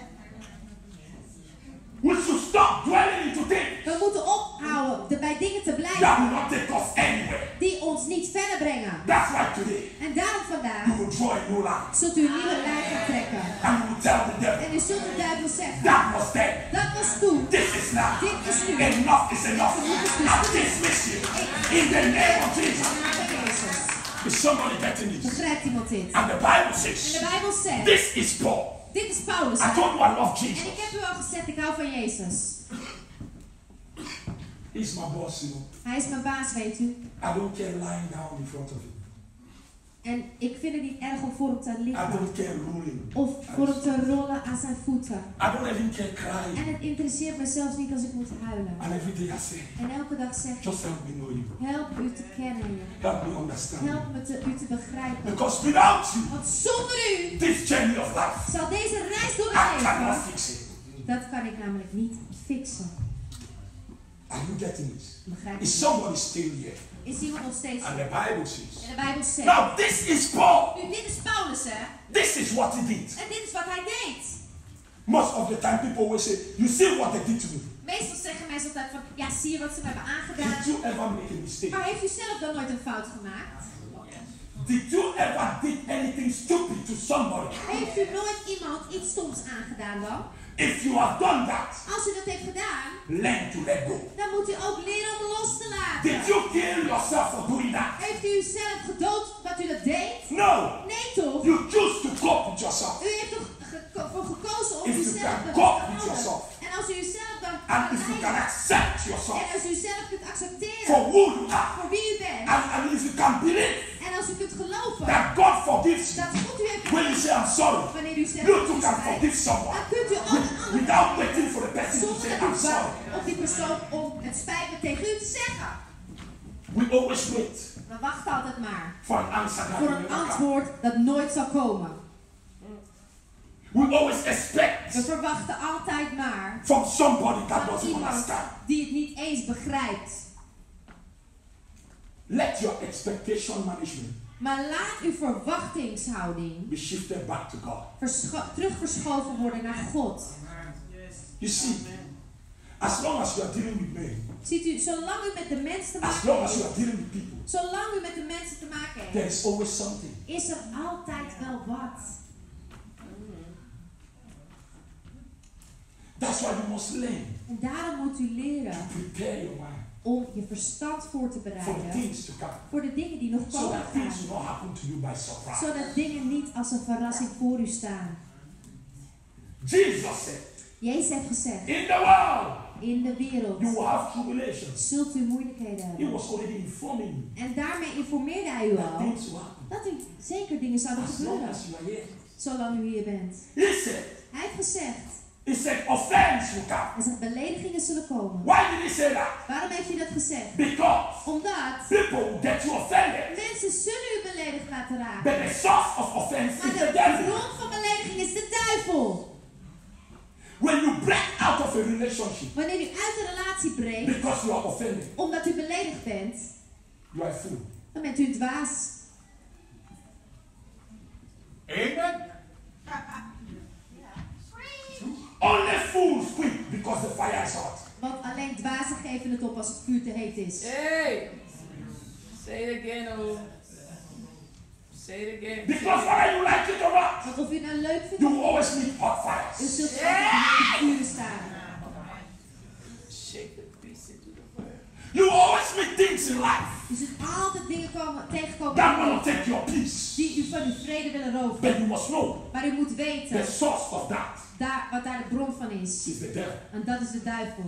We should stop dwelling into things We moeten ophouden de- bij dingen te that will blijven not take us anywhere. die ons niet verder brengen. That's why today En daarom vandaag you will draw a new line zult u een nieuwe lijn gaan trekken. and you will tell the devil, En u zult de duivel zeggen, that was then, dat was toen, this is now. dit is nu. Enough is enough. I dismiss you in the name of Jesus. Naam van Jezus. Is somebody getting this? Begrijpt iemand dit? And the Bible En de says, Bijbel zegt, this is Paul. dit is Paulus. I told you I love En Jesus. ik heb u al gezegd, ik hou van Jezus. He's my boss, you know. Hij is mijn baas, weet u. I don't care lying down in front of him. En ik vind het niet erg om voor hem te I liggen. don't care ruling. Of voor hem te rollen aan zijn voeten. I don't even care En crying. het interesseert me zelfs niet als ik moet huilen. And every day I say, En elke dag zeg ik, just help me know you. help u te kennen. Help me understand you. Help me te, u te begrijpen. Because without you, Want zonder u this journey of life, zal deze reis door I het cannot leven, fix it. dat kan ik namelijk niet fixen. Are you getting it? Begrijp Is je? somebody still here? Is iemand nog steeds And hier? the Bible says, En de Bijbel zegt, now this is Paul. nu dit is Paulus hè, This is what he did. en dit is wat hij deed. Most of the time people will say, you see what they did to me. Meestal zeggen mensen altijd van, ja zie je wat ze me hebben aangedaan. Did you ever make a mistake? Maar heeft u zelf dan nooit een fout gemaakt? Did you ever did anything stupid to somebody? Heeft u nooit iemand iets stoms aangedaan dan? If you have done that, Als u dat heeft gedaan, learn to let go. dan moet u ook leren om los te Did laten. you kill yourself for doing that? Heeft u zelf gedood dat u dat deed? No. Nee toch? You choose to cope with yourself. U heeft toch ge- voor gekozen om If you uzelf can te cope with houden. yourself. En als u uzelf dan And kan if you can leiden, accept en yourself als u zelf kunt accepteren for who you are, voor wie u bent, and, and if you can believe en als u kunt geloven that God forgives you, dat God u heeft when you say I'm sorry, wanneer u zegt you dat too u can spijt, forgive someone dan kunt u ook een ander without waiting for the person to zonder say dat u I'm sorry. wacht op die persoon om het spijt me tegen u te zeggen. We always wait We wachten altijd maar for an answer that voor will een never come. antwoord dat nooit zal komen. We always expect We verwachten altijd maar from somebody that van doesn't iemand understand. die het niet eens begrijpt. Let your expectation management Maar laat uw verwachtingshouding be shifted back to God. verscho- terugverschoven worden naar God. You see, as long as you are dealing with men, Ziet u, zolang u met de mensen te as maken long as you heeft, are dealing with people, zolang u met de mensen te maken there heeft, is always something. is er altijd wel wat. That's why you must learn En daarom moet u leren to prepare your mind om je verstand voor te for the bereiden things to come, voor de dingen die nog so komen that things gaan. will not happen to you by surprise. Zodat dingen niet als een verrassing voor u staan. Jesus said, Jezus heeft gezegd, in the world in de wereld you will have tribulations. zult u moeilijkheden He hebben. was already informing you En daarmee informeerde hij u that al things will happen dat er zeker dingen zouden as long gebeuren. as you are here. Zolang u hier bent. He said, Hij heeft gezegd, he said, offense will come. hij zegt beledigingen zullen komen. Why did he say that? Waarom heeft hij dat gezegd? Because Omdat people will get you offended. mensen zullen u beledigd laten raken. But the source of offense Maar is de the devil. bron van belediging is de duivel. When you break out of a relationship Wanneer u uit een relatie breekt, because you are offended, omdat u beledigd bent, you are a fool. dan bent u een dwaas. Amen. Only fools quit because the fire is hot. Want alleen dwazen geven het op als het vuur te heet is. Hey! Say it again, oh. Say it again. Because whether you like it or not, Want of u het nou leuk vindt, you will always meet hot u fires. zult altijd in de vuren staan. Shake the piece into the fire. You will always meet things in life U zult altijd dingen komen, tegenkomen that will take your peace. die u van uw vrede willen roven. But you must know Maar u moet weten the source of that daar, wat daar de bron van is. is the devil. En dat is de duivel.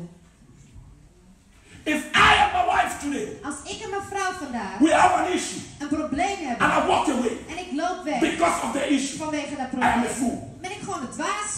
If I am my wife today, Als ik en mijn vrouw vandaag we have an issue, een probleem hebben and I walk away en ik loop weg because of the issue, vanwege dat I am a probleem, fool. ben ik gewoon een dwaas.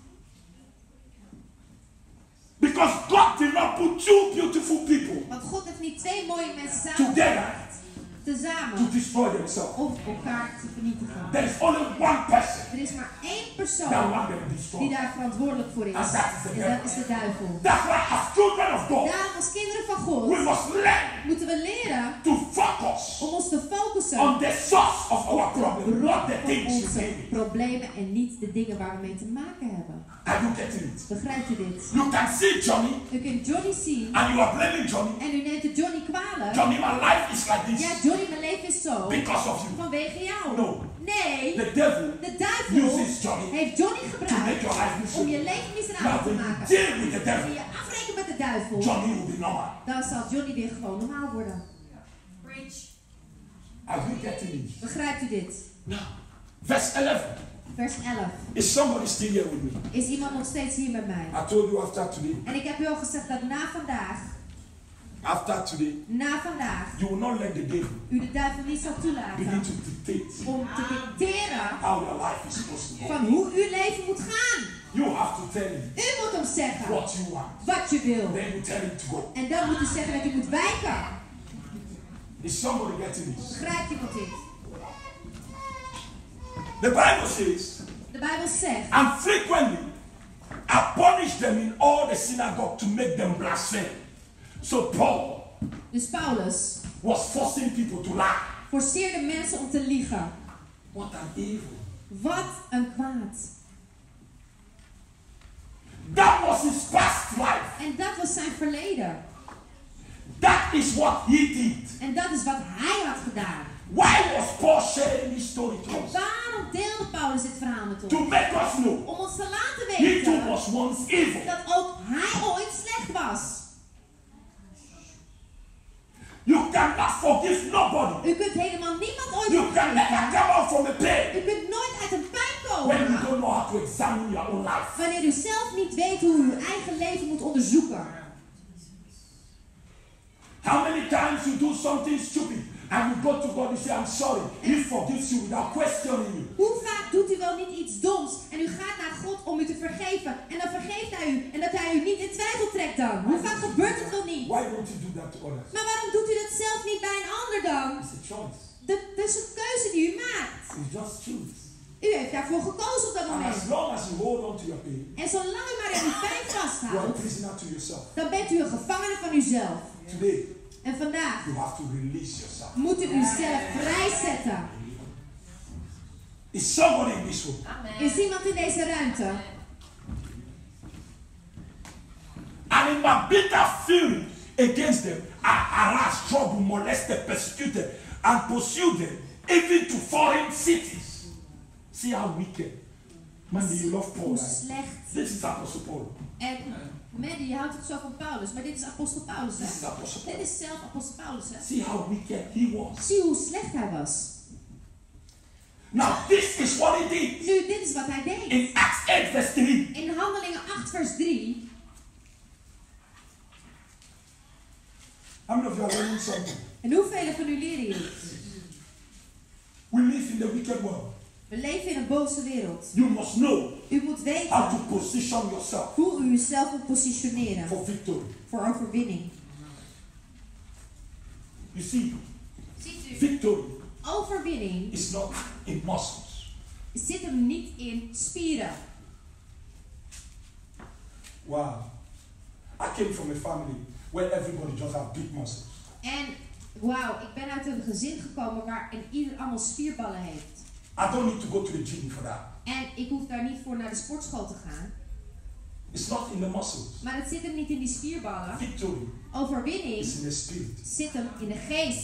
Because God did not put two beautiful people Want God heeft niet twee mooie mensen samen together to tezamen destroy themselves. om elkaar te vernietigen. There is only one person Er is maar één that persoon want them die destroyed. daar verantwoordelijk voor is. And that is the En devil. dat is de duivel. That's why as children of God, Daarom als kinderen van we God must learn moeten we leren to focus om ons te focussen on the source of our op de problem, bron not the van things you onze need. problemen en niet de dingen waar we mee te maken hebben. Are you getting it? Begrijpt u dit? You can see Johnny U kunt Johnny zien and you are blaming Johnny. en u neemt de Johnny kwalijk. Johnny, my life is like Ja, this Johnny, mijn leven is zo because of you. vanwege jou. No. Nee, The devil de duivel uses Johnny heeft Johnny to make gebruikt your life om miserable. je leven Now miserabel te when you maken. deal with the Wanneer devil, je afrekent met de duivel, Johnny will be normal. dan zal Johnny weer gewoon normaal worden. Are you getting it? Begrijpt u dit? Now, verse eleven. Vers elf. Is somebody still here with me? Is iemand nog steeds hier met mij? I told you after today. En ik heb u al gezegd dat na vandaag, After today, na vandaag, you will not let the devil u de duivel niet zal begin toelaten to dictate om te dicteren how your life is supposed to go. van hoe uw leven moet gaan. You have to tell him U moet hem zeggen what you want. wat je wil. Then you tell him to go. En dan moet u zeggen dat u moet wijken. Is somebody getting this? Begrijpt iemand dit? The Bible says, De Bijbel zegt, and frequently I punish them in all the synagogue to make them blaspheme. So Paul dus Paulus was forcing people to lie. forceerde mensen om te liegen. What an evil. Wat een kwaad. That was his past life. En dat was zijn verleden. That is what he did. En dat is wat hij had gedaan. Why was Paul sharing this story to En us? waarom deelde Paulus dit verhaal met To ons? make us know Om ons te laten he too weten was once evil. dat ook hij ooit slecht was. You cannot forgive nobody. U kunt helemaal niemand ooit You can never vergeven. come out from a pain U kunt nooit uit een pijn when you komen don't know how to examine your own life. wanneer u zelf niet weet hoe u uw eigen leven moet onderzoeken. How many times you do something stupid and you go to God and say, I'm sorry. He forgives you without questioning you. Hoe vaak doet u wel niet iets doms en u gaat naar God om u te vergeven en dan vergeeft hij u en dat hij u niet in twijfel trekt dan? Hoe vaak gebeurt het wel niet? Why don't you do that to others? Maar waarom doet u dat zelf niet bij een ander dan? It's a choice. Dat, dat is een keuze die u maakt. You just choose. U heeft daarvoor gekozen op dat And moment. as long as you hold on to your pain, En zolang u maar in uw pijn you are a vasthoudt, prisoner to yourself. dan bent u een gevangene van uzelf. Today, En vandaag you have to release yourself. moet u uzelf vrijzetten. Is somebody in this room? Is iemand in deze ruimte? And in my bitter fury against them, I harassed, troubled, molested, persecuted, and pursued them, even to foreign cities. See how wicked. Man, you love Paul. Hoe Right? slecht. This is Apostle Paul. En Mandy, je houdt het zo van Paulus, maar dit is apostel Paulus, This is hè? Apostle Paul. Dit is zelf apostel Paulus, hè? See how wicked he was. Zie hoe slecht hij was. Now, this is what he did. Nu, dit is wat hij deed. In Acts eight, verse three. In Handelingen acht, vers drie. How many of you are learning something? En hoeveel van u leren hier? We live in the wicked world. We leven in een boze wereld. You must know U moet how weten to position yourself hoe u uzelf moet positioneren for victory. voor overwinning. You see, Ziet u, victory overwinning is not in muscles. zit hem niet in spieren. Wow. I came from a family where everybody just have big muscles. En wauw, ik ben uit een gezin gekomen waar een ieder allemaal spierballen heeft. I don't need to go to the gym for that. En ik hoef daar niet voor naar de sportschool te gaan. It's not in the muscles. Maar het zit hem niet in die spierballen. Victory Overwinning is in the spirit. zit hem in de geest.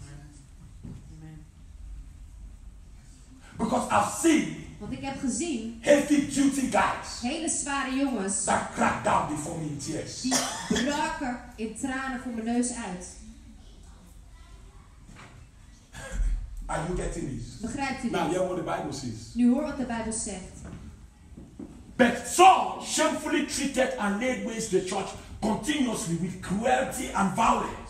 Because I've seen Want ik heb gezien, heavy duty guys hele zware jongens, that crack down before me in tears. die braken in tranen voor mijn neus uit. Are you getting this? Begrijpt u Now dit? hear what the Bible says. Nu hoor wat de Bijbel zegt. But Saul shamefully treated and laid waste the church continuously with cruelty and violence.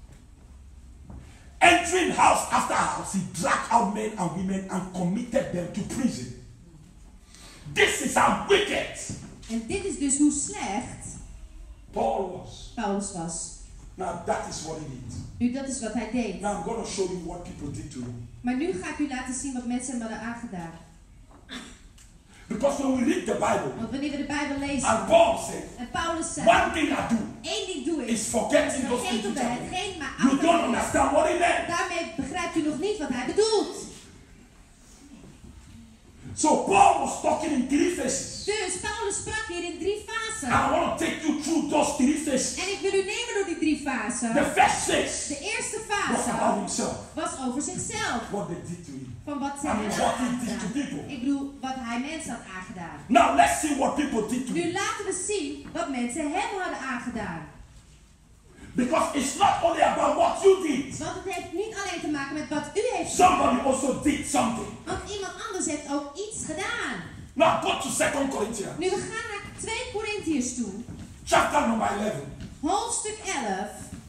Entering house after house, he dragged out men and women and committed them to prison. This is how wicked En dit is dus hoe slecht Paul was. Paulus was. Now that is what he did. Nu, dat is wat hij deed. Now I'm going to show you what people did to him. Maar nu ga ik u laten zien wat mensen hem hadden aangedaan. Because when we read the Bible, Want wanneer we de Bijbel lezen, and Paul said, en Paulus zei, one thing I do één ding doe ik, is forgetting those things vergeten which we I do. hetgeen maar You don't achter. understand what he meant. Daarmee begrijpt u nog niet wat hij bedoelt. So Paul was talking in three phases. Dus Paulus sprak hier in drie fasen. And I want to take you through those three phases. En ik wil u nemen door die drie fasen. The first phase De eerste was about fase himself. was over zichzelf. What they did to him. Van wat zij I mean, hem what hadden he did to aangedaan. people. Ik bedoel, wat hij mensen had aangedaan. Now let's see what people did to Nu him. laten we zien wat mensen hem hadden aangedaan. Because it's not only about what you did. Want het heeft niet alleen te maken met wat u heeft Somebody gedaan. also did something. Want iemand anders heeft ook iets gedaan. Now go to Second Corinthians. Nu we gaan naar twee Korintiërs toe. Chapter number eleven. Hoofdstuk elf.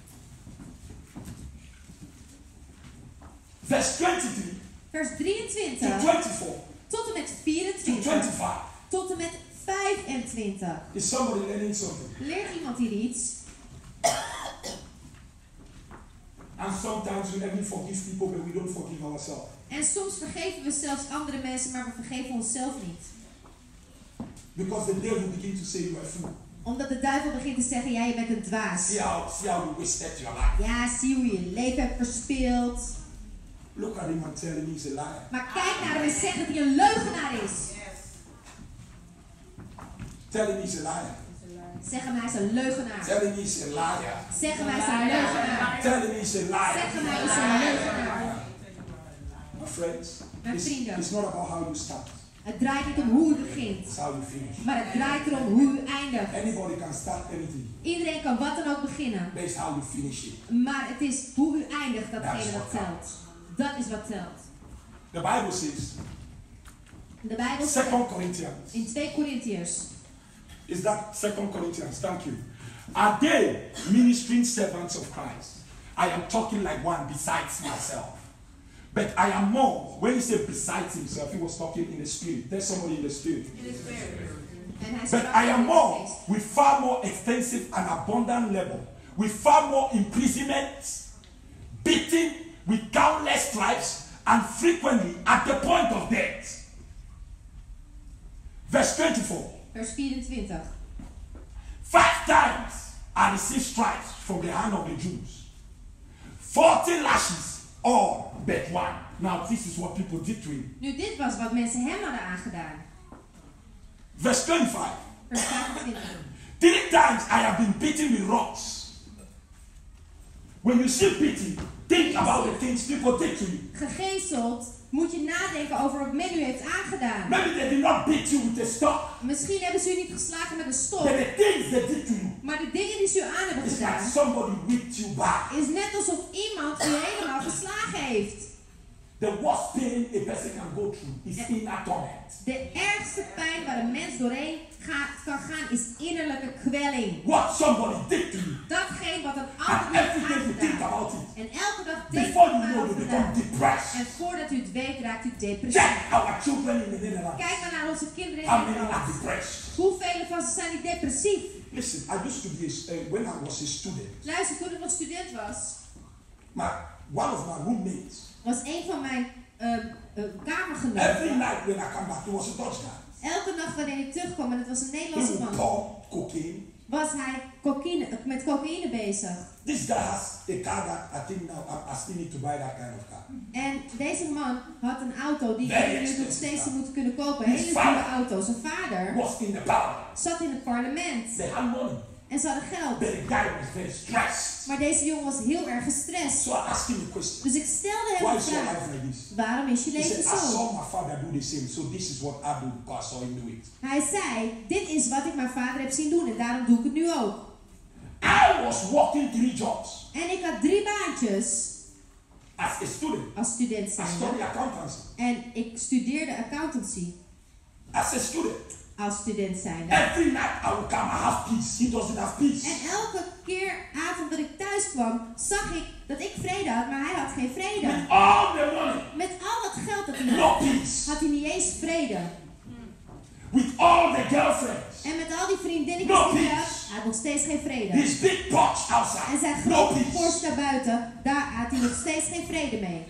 Verse twenty-three. Vers To drieëntwintig. twenty-four. Tot en met To vierentwintig. twenty-five. Tot en met vijfentwintig. Is somebody learning something? Leert iemand hier iets? And sometimes we even forgive people, but we don't forgive ourselves. En soms vergeven we zelfs andere mensen, maar we vergeven onszelf niet. Because the devil begins to say you are a fool. Omdat de duivel begint te zeggen, ja, je bent een dwaas. See how, see how you wasted your life. Ja, zie hoe je je leven hebt verspeeld. Look at him and tell him he's a liar. Maar kijk naar hem en zeg dat hij een leugenaar is. Tell him he's a liar. Zeg hem, hij is een leugenaar. Tell him he's a liar. Zeg hem, hij is een leugenaar. Tell him he's a liar. Zeg hem, hij is een leugenaar. My friends, Mijn it's, vrienden. it's not about how you start. Het draait niet om hoe u begint, It's how you finish. maar het draait erom hoe u eindigt. Anybody can start anything. Iedereen kan wat dan ook beginnen, But it's how you finish it. maar het is hoe u eindigt datgene That's dat what telt. Dat is wat telt. The Bible says, De Bijbel zegt Second Corinthians. in twee Korintiërs. Is that Second Corinthians? Thank you. Are they ministering servants of Christ? I am talking like one besides myself. But I am more. When he said besides himself, he was talking in the spirit. There's somebody in the spirit. En hij But sprak I in am de more geest. with far more extensive and abundant level, with far more imprisonments, beating with countless stripes, and frequently at the point of death. Verse twenty-four. Vers vierentwintig. Five times I received stripes from the hand of the Jews. Forty lashes, all but one. Now this is what people did to him. Nu, dit was wat mensen hem hadden aangedaan. Verse twenty-five. Vers vijfentwintig. Three times I have been beaten with rods. When you see beating, think about the things people did to you. Gegezeld moet je nadenken over wat men u heeft aangedaan. Maybe they did not beat you with a stock, Misschien hebben ze u niet geslagen met een stok, but the things they did to you, maar de dingen die ze u aan hebben it's like gedaan, somebody whipped you back. is net alsof iemand u helemaal geslagen heeft. The worst pain a person can go through is inner torment. De ergste pijn waar een mens doorheen gaat, kan gaan is innerlijke kwelling. What somebody did to you, Datgene wat een and ander heeft every day you think aangedaan. about it. En elke dag denkt u Before you know, you erover become na. depressed. En voordat u het weet raakt u depressief. Check our children in the Netherlands. Kijk maar naar onze kinderen in How many are Nederland. depressed? Hoeveel van ze zijn niet depressief? Listen, I used to be a, uh, when I was a student. Luister, toen ik nog student was, My one of my roommates. was een van mijn uh, uh, Every kamergenoten. night when I come back, he was a Dutch guy. Elke nacht wanneer ik terugkwam, en het was een He Nederlandse would man, pour cocaine. was hij cocaïne, met cocaïne bezig. This guy has a car that I think now I, I still need to buy that kind of car. En deze man had een auto die Very je nu nog expensive steeds car. moet kunnen kopen. Een His hele dure father auto. Zijn vader Was in the parliament. zat in het parlement. They had money, En ze hadden geld. but the guy was very stressed. Maar deze jongen was heel erg gestrest. So I asked him a question. Dus ik stelde hem Why de is your vraag: life like this? waarom is je He leven said, I zo? saw my father do the same, so this is what I do because I saw him do it. Hij zei: dit is wat ik mijn vader heb zien doen en daarom doe ik het nu ook. I was working three jobs En ik had drie baantjes as a student. als student I zijnde. studied accountancy. En ik studeerde accountancy As a student. als student zijnde. Every night I would come, I have peace. He doesn't have peace. En elke keer avond dat ik thuis kwam, zag ik dat ik vrede had, maar hij had geen vrede. With all the money, Met al het geld dat hij no had, peace. had hij niet eens vrede. With all the girlfriends, En met al die vriendinnetjes No die hij peace. had, hij had nog steeds geen vrede. his big box En outside, zijn no grote peace. Porsche daarbuiten, daar had hij nog steeds geen vrede mee.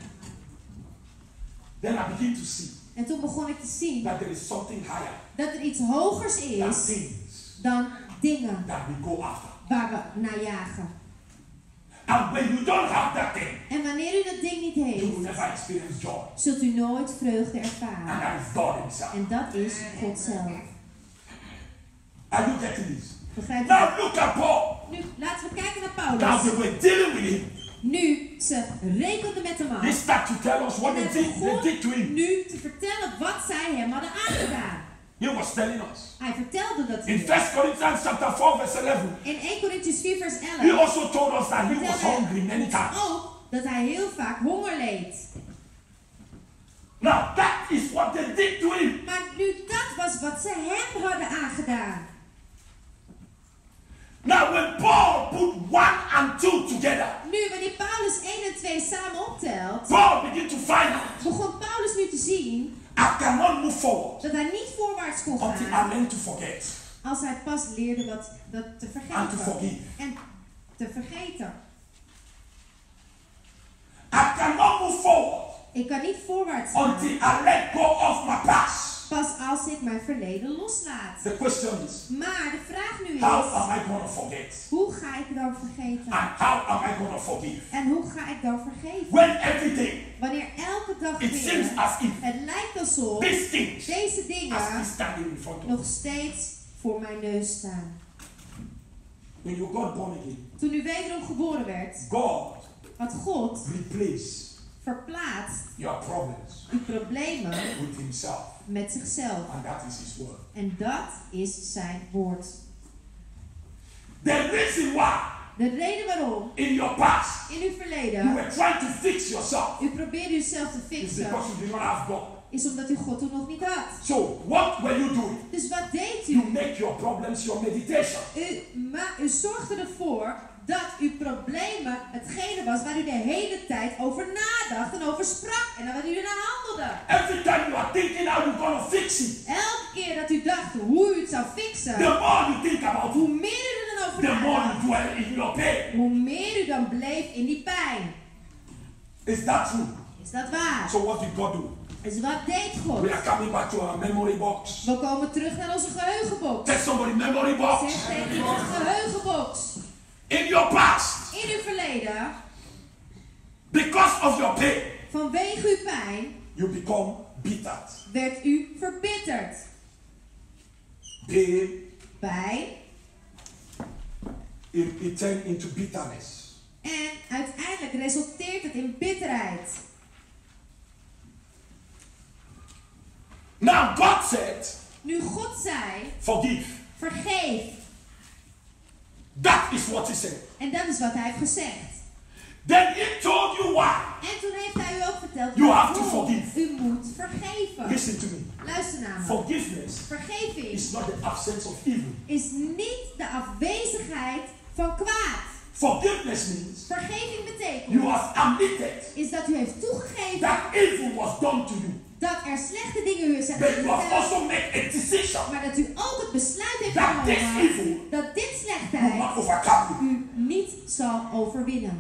Then I begin to see En toen begon ik te zien that there is something higher dat er iets hogers than is things dan dingen that we go after. waar we naar jagen. And when you don't have that thing, En wanneer u dat ding niet you will heeft, never experience joy. zult u nooit vreugde And ervaren. that is God himself. En dat is God zelf. Are you getting this? Begrijpt u? Now look at Paul. Nu, laten we kijken naar Now Paulus. they were dealing with him. Nu ze rekelden met hem They af. start to tell us what En they hij did, they did to begon him. nu te vertellen wat zij hem hadden aangedaan. He was telling us. Hij vertelde dat In hier. First Corinthians chapter four, verse eleven, In Eerste Korintiërs vier vers he elf also told us that he was vertelde hungry many hij times. ook dat hij heel vaak honger leed. Now that is what they did to him. Maar nu dat was wat ze hem hadden aangedaan. Now when Paul put one and two together, Nu, wanneer Paulus één en twee samen optelt, Paul began to find out begon Paulus nu te zien I cannot move forward dat hij niet voorwaarts kon until I gaan learn to forget als hij pas leerde wat dat te and to vergeten. forgive. En te vergeten. I cannot move forward Ik kan niet voorwaarts gaan until I let go of my past. pas als ik mijn verleden loslaat. The question is, Maar de vraag nu how is, am I going to forget? hoe ga ik dan vergeten? And how am I going to forgive? En hoe ga ik dan vergeven? When every day Wanneer elke dag it weer seems as if het lijkt alsof these things deze are dingen still standing in front of nog us. steeds voor mijn neus staan. When you got born again, Toen u wederom geboren werd, God had God replaced verplaatst your problems uw problemen with himself. met zichzelf. And that is his word. En dat is zijn woord. The reason why De reden waarom in your past in uw you verleden were trying to fix yourself u probeerde uzelf te is fixen, because you did not have God. is omdat u God toen nog niet had. So what were you doing? Dus wat deed You u? make your problems your meditation. U, ma u zorgde ervoor dat uw problemen hetgene was waar u de hele tijd over nadacht en over sprak en waar u naar handelde. Every time you are thinking how you're going to fix it, Elke keer dat u dacht hoe u het zou fixen, the more you think about hoe it, meer u er dan over the more nadacht, you dwell in your pain. hoe meer u dan bleef in die pijn. Is that true? Is dat waar? So what did God do? Dus wat deed God? We are coming back to our memory box. We komen terug naar onze geheugenbox. Take somebody memory box. Zeg tegen iemand geheugenbox. In your past, In uw verleden, because of your pain, vanwege uw pijn, you become bitter. werd u verbitterd. Pain, Pijn. it, it turned into bitterness. En uiteindelijk resulteert het in bitterheid. Now God said, Nu God zei, forgive. vergeef. That is what he said. En dat is wat hij heeft gezegd. Then he told you why. En toen heeft hij u ook verteld, You have to waarom forgive. u moet vergeven. Listen to me. Luister naar me. Forgiveness Vergeving is not the absence of evil. is niet de afwezigheid van kwaad. Forgiveness means Vergeving betekent you have admitted is dat u heeft toegegeven that evil was done to you. dat er slechte dingen u zijn But you have aangedaan, also made a decision maar dat u ook het besluit heeft that this genomen evil dat dit will slechtheid not overcome you. u niet zal overwinnen.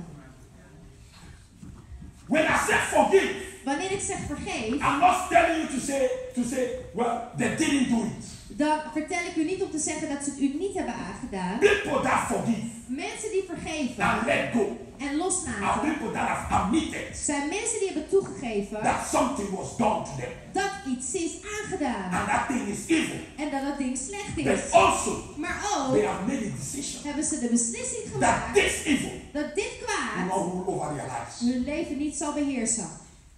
When I say forgive, Wanneer ik zeg vergeef, I'm not telling you to say to say, well, they didn't do it. dan vertel ik u niet om te zeggen dat ze het u niet hebben aangedaan. People that forgive Mensen die vergeven and let go en are loslaten, people that have admitted zijn mensen die hebben toegegeven that something was done to them. dat iets is aangedaan. And that thing is evil. En dat dat ding slecht But is. also, Maar they ook have made a decision hebben ze de beslissing that gemaakt this evil dat dit will kwaad not rule over their lives. hun leven niet zal beheersen.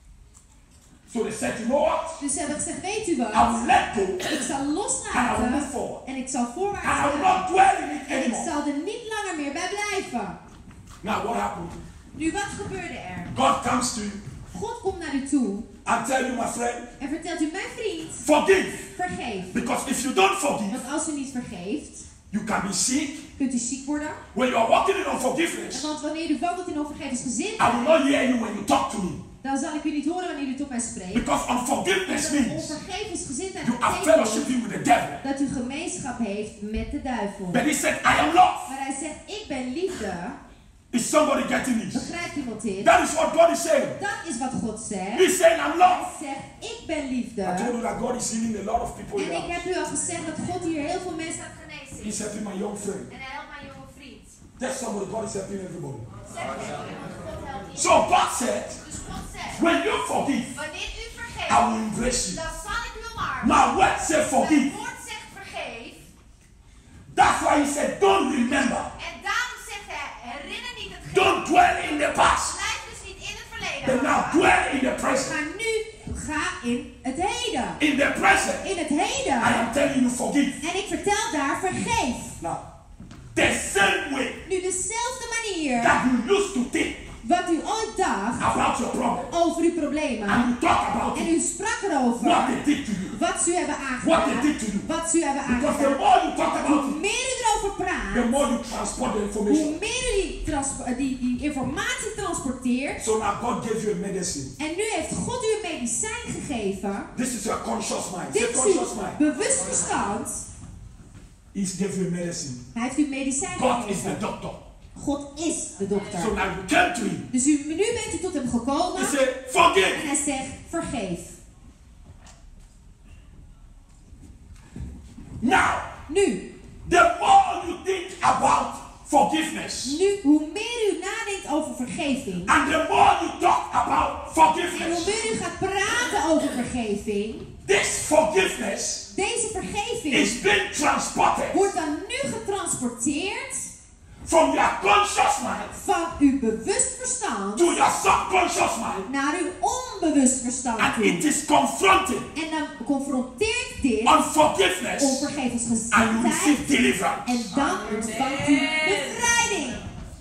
So they said, you know what? Dus ze hebben gezegd, weet u wat? I will let go Ik zal and I will move loslaten forward. en ik zal voorwaarts And I will gaan. not dwell in it En ik anymore. zal er niet langer meer bij blijven. Now what happened? Nu, wat gebeurde er? God comes to you God komt naar u toe and tell you, my friend, en vertelt u, mijn vriend, forgive. vergeef. Because if you don't forgive, Want als u niet vergeeft, you can be sick. kunt u ziek worden. When you are walking in En unforgiveness, want wanneer u wandelt in onvergevensgezindheid, I will not hear you when you talk to me. dan zal ik u niet horen wanneer u tot mij spreekt. Because unforgiveness Want means onvergevensgezindheid you are betekent fellowshipping with the devil. dat u gemeenschap heeft met de duivel. But he said, I am love. Maar hij zegt, ik ben liefde. Is somebody getting this? Begrijpt iemand dit? That is what God is saying. Dat is wat God zegt. He's saying, I'm love. Hij zegt, ik ben liefde. I told you that God is healing a lot of people En ik here. heb u al gezegd dat God hier heel veel mensen aan het genezen He's is. helping my young friend. En hij helpt mijn jonge vriend. Tell somebody God is helping everybody. Zeg tegen iemand, God helpt je. So God said, Dus God zegt, when you forgive, wanneer u I vergeeft, will embrace you. dan zal ik u omarmen. My word said forgive. Het woord zegt vergeef. That's why he said, don't remember. En daarom zegt hij, herinner niet het Don't dwell in the past. Blijf dus niet in het verleden. But now dwell in the present. Maar nu, ga in het heden. In the present, In het heden. I am telling you forgive. En ik vertel daar, vergeef. Now, the same way Nu dezelfde manier that you used to think wat u ooit dacht, dacht about your problem. over uw problemen. And you talk about En it. u sprak erover. What they did to you. Wat ze u hebben What aangedaan. they did to you. Wat ze u hebben Because the aangedaan. more you talk about Hoe it, meer u erover the praat, more you transport the hoe information. meer u die, transpo- die, die informatie transporteert. So now God gave you a medicine. En nu heeft God u een medicijn gegeven. This is your conscious mind. Dit Say is conscious uw mind. bewust verstand. He gave you a medicine. Hij heeft u medicijn God is the gegeven. doctor. God is de So dokter. now you came to him. Dus u, nu bent u tot hem gekomen. He said, forgive. En hij zegt, vergeef. Now, Nu, the more you think about forgiveness, nu, hoe meer u nadenkt over vergeving. and the more you talk about En hoe forgiveness, meer u gaat praten over vergeving. this forgiveness Deze vergeving is being transported wordt dan nu getransporteerd from your conscious mind van uw bewust verstand to your subconscious mind, naar uw onbewust verstand and it toe. is confronting En dan confronteert dit unforgiveness, and you onvergevensgezindheid receive deliverance. en dan ontvangt u bevrijding.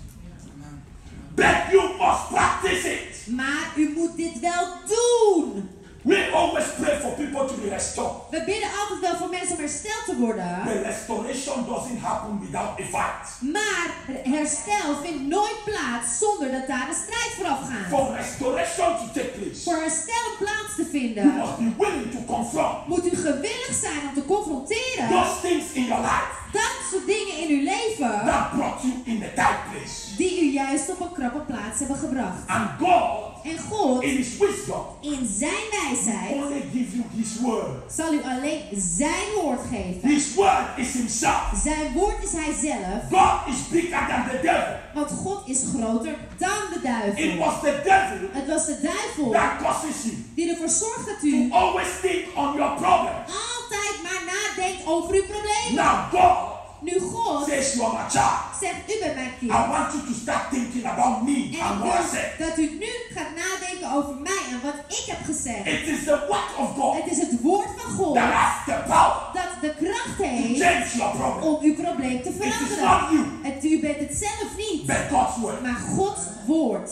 But you must practice it. Maar u moet dit wel doen. We always pray for people to be restored. We bidden altijd wel voor mensen om hersteld te worden. The restoration doesn't happen without a fight. Maar herstel vindt nooit plaats zonder dat daar een strijd vooraf gaat. For restoration to take place, Voor herstel een plaats te you vinden, must be willing to confront moet u gewillig zijn om te confronteren those things in your life dat soort dingen in uw leven that brought you in a tight place. die u juist op een krappe plaats hebben gebracht. And God, En God, in His wisdom, in zijn wijsheid, only give you His word. zal u alleen zijn woord geven. His word is Himself. Zijn woord is hij zelf, God is bigger than the devil. want God is groter dan de It duivel. was the devil Het was de duivel that causes you die ervoor zorgt dat to u always think on your problem. altijd maar nadenkt over uw problemen. Now God Nu God says you are my child. zegt, u bent mijn kind. I want you to start thinking about me En and ik what I wil said. dat u nu gaat nadenken over mij en wat ik heb gezegd. It is the word of God Het is het woord van God that has the power dat de kracht to heeft change your problem. om uw probleem te It is not veranderen. you, Het, u bent het zelf niet, but God's word. maar Gods woord.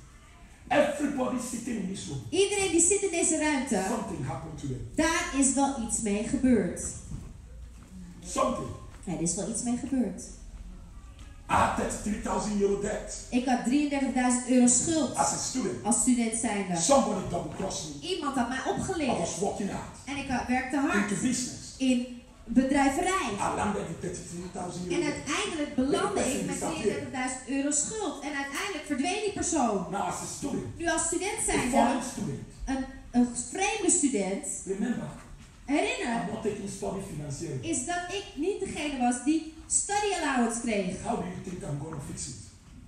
Everybody sitting in this room, Iedereen die zit in deze ruimte, something happened to them. daar is wel iets mee gebeurd. Something. Er is wel iets mee gebeurd. I had thirty-three thousand euro debt Ik had drieëndertigduizend euro schuld as a student. als student zijnde. Somebody double crossed me. Iemand had mij I opgeleerd was working hard en ik had- werkte hard into business. in bedrijverij. I landed with thirty-three thousand En euro debt. uiteindelijk belandde ik met drieëndertigduizend euro schuld. En uiteindelijk verdween die persoon. Now as a student, Nu als student a zijnde, foreign student, een, een vreemde student, remember, herinner, I'm not taking study financiering. is dat ik niet degene was die study allowance kreeg. How do you think I'm going to fix it?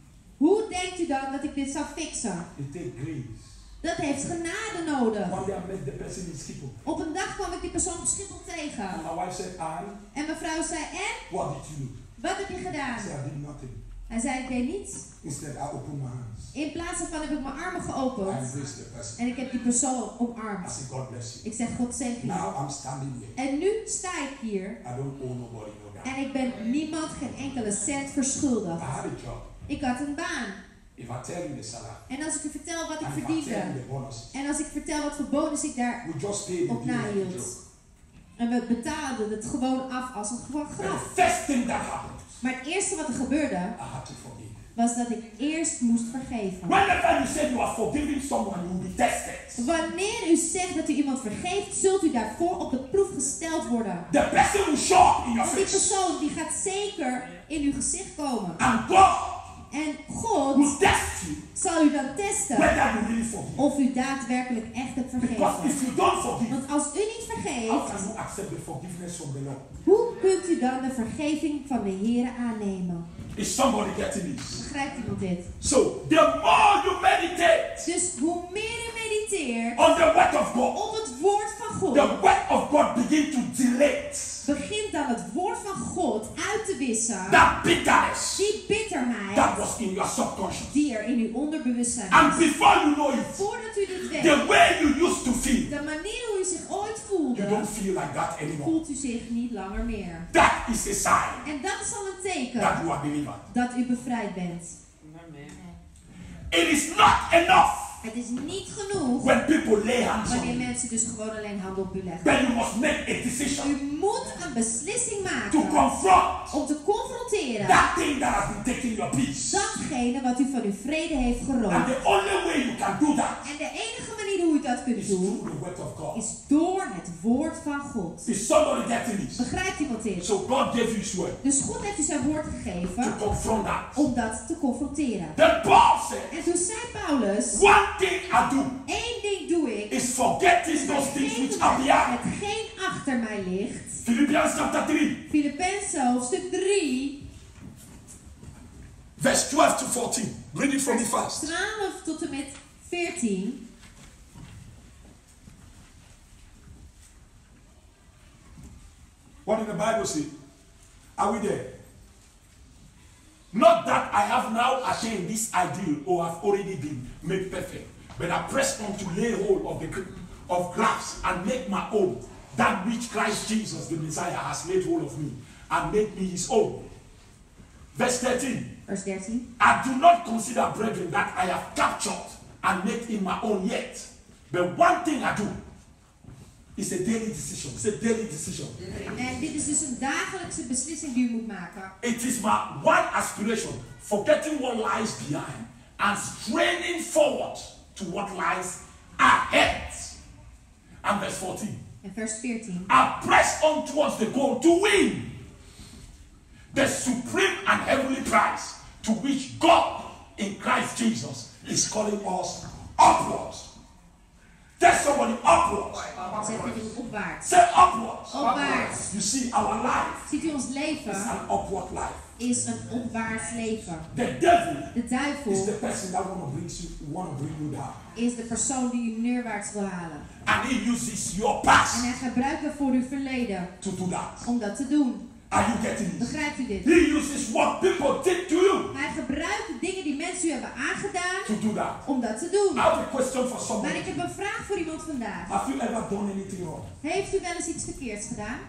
Hoe denkt u dan dat ik dit zou fixen? It takes grace. Dat heeft genade nodig. One day I met the person in Schiphol. Op een dag kwam ik die persoon op Schiphol And tegen. my wife said, Anne, En mijn vrouw zei, en? what did you do? Wat heb je I gedaan? said, I did nothing. Hij zei, ik deed niets. Instead, I opened my hands. In plaats daarvan heb ik mijn armen I geopend. embraced the person. En ik heb die persoon I omarmd. said, God bless you. Ik zeg, God zegen je. Now I'm standing here. En nu sta ik hier. I don't owe nobody no En guy. ik ben niemand geen enkele cent I verschuldigd. had a job. Ik had een baan. If I tell you the salary, En als ik u vertel wat ik and if I tell verdiende. you the bonus, En als ik vertel wat voor bonus ik daar we just paid the op bill like a nahield. joke. En we betaalden het gewoon af als een gewoon But graf. the first thing that happened, Maar het eerste wat er gebeurde, I had to forgive. was dat ik eerst moest vergeven. Whenever you say you are forgiving someone, you will be tested. Wanneer u zegt dat u iemand vergeeft, zult u daarvoor op de proef gesteld worden. The person will show up in your Want die face. persoon die gaat zeker in uw gezicht komen. And God En God will test you zal u dan testen whether you really forgive. of u daadwerkelijk echt hebt Because vergeven. if you don't forgive, Want als u niet how vergeeft, can you accept the forgiveness from the Lord? hoe kunt u dan de vergeving van de Heer aannemen? Is somebody getting this? Begrijpt iemand dit? So, the more you meditate Dus hoe meer u mediteert on the word of God, op het woord van God, the word of God begins to delete begint dan het woord van God uit te wissen. that bitterness Die bitterheid that was in your subconscious. die er in uw onderbewustzijn And is. before you know it, Voordat u dit weet, the way you used to feel, de manier hoe u zich ooit you voelde, don't feel like that anymore. voelt u zich niet langer meer. That is a sign En dat is al een that teken you are delivered. dat u bevrijd bent. It is not enough Het is niet genoeg when people lay hands on wanneer you. mensen dus gewoon alleen handen op u leggen. Then you must make a decision U moet een beslissing to maken confront om te confronteren that thing that has been taking your peace. datgene wat u van uw vrede heeft And geroofd. the only way you can do that En de enige manier hoe u dat kunt is doen, through the word of God. is door het woord van God. Is somebody getting this? Begrijpt iemand dit? So God gave you his word Dus God heeft u zijn woord to gegeven confront that. om dat te confronteren. Then Paul said, En toen zei Paulus, one thing I do één ding doe ik, is forgetting those things which are behind. hetgeen achter mij ligt. Philippians chapter three, Filippenzen hoofdstuk drie, verse twelve to fourteen. Read it for me fast. twaalf tot en met veertien. What did the Bible say? Are we there? Not that I have now attained this ideal or have already been made perfect, but I press on to lay hold of the gr- of grasp and make my own that which Christ Jesus, the Messiah, has laid hold of me and made me his own. Verse thirteen. Vers dertien. I do not consider, brethren, that I have captured and made it my own yet. But one thing I do is a daily decision. It's a daily decision. En dit is dus een dagelijkse beslissing die u moet maken. It is my one aspiration, forgetting what lies behind and straining forward to what lies ahead. And verse fourteen. En vers veertien. I press on towards the goal to win the supreme and heavenly prize to which God in Christ Jesus is calling us upwards. Tell somebody upwards. Zegt u dus opwaarts. Say upwards. Opwaarts. You see, our life Ziet u ons is leven an upward life. is een opwaarts leven. The devil De is duivel the person that want to bring you, want to bring you down. is de persoon die u neerwaarts wil halen. And he uses your En past hij gebruikt daarvoor uw verleden to do that. om dat te doen. Are you getting it? Begrijpt u dit? He uses what people did to you Hij gebruikt de dingen die mensen u hebben aangedaan to do that. om dat te I doen. have a question for Maar somebody. ik heb een vraag voor iemand vandaag. Have you ever done anything wrong? Heeft u wel eens iets verkeerds gedaan?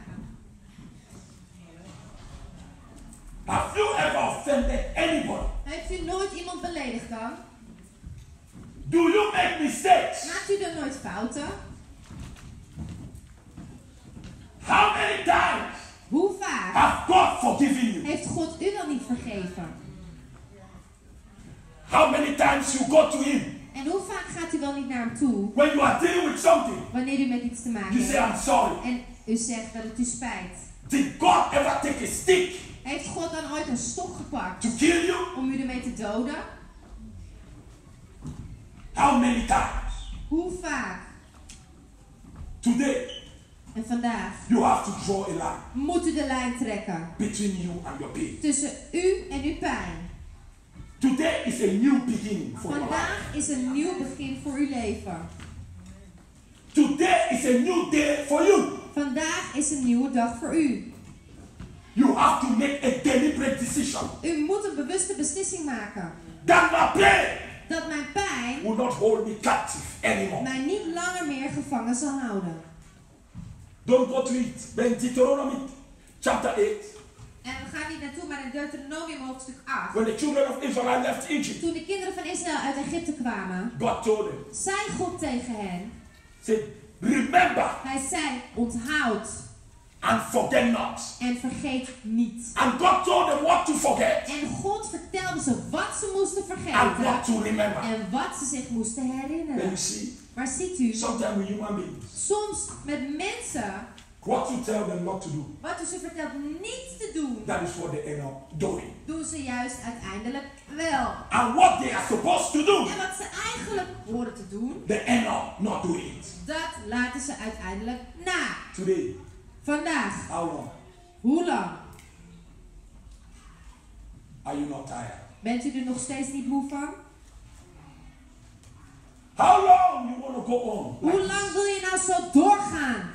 Have you ever offended anybody? Heeft u nooit iemand beledigd dan? Do you make mistakes? Maakt u dan nooit fouten? How many times Hoe vaak have God forgiven you? heeft God u dan niet vergeven? How many times you go to him En hoe vaak gaat u wel niet naar hem toe when you are dealing with something? wanneer u met iets te maken You say, heeft? I'm sorry. En u zegt dat het u spijt. Did God ever take a stick Heeft God dan ooit een stok gepakt to kill you? om u ermee te doden? How many times? Hoe vaak? Today, En vandaag you have to draw a line moet u de lijn trekken between you and your pain. tussen u en uw pijn. Today is a new beginning for your life. Vandaag is een nieuw begin voor uw leven. Today is a new day for you. Vandaag is een nieuwe dag voor u. You have to make a deliberate decision U moet een bewuste beslissing maken. that my pain Dat mijn pijn will not hold me captive anymore. mij niet langer meer gevangen zal houden. Don't go to it. But in Deuteronomy chapter eight, En we gaan niet naartoe, maar in Deuteronomium hoofdstuk acht. when the children of Israel left Egypt, Toen de kinderen van Israël uit Egypte kwamen, God told them, zei God tegen hen. say, remember Hij zei, onthoud and forget not. en vergeet niet. And God told them what to forget En God vertelde ze wat ze moesten and what vergeten to remember. en wat ze zich moesten Then you herinneren. see, Maar ziet u, sometimes with human beings, soms met mensen, what you tell them not to do, wat u ze vertelt niet te doen, that is what they end up doing. doen ze juist uiteindelijk wel. And what they are supposed to do, En wat ze eigenlijk horen te doen, they end up not doing it. dat laten ze uiteindelijk na. Today, Vandaag, how long hoe lang? are you not tired? Bent u er nog steeds niet moe van? How long you want to go on? like Hoe this? lang wil je nou zo doorgaan?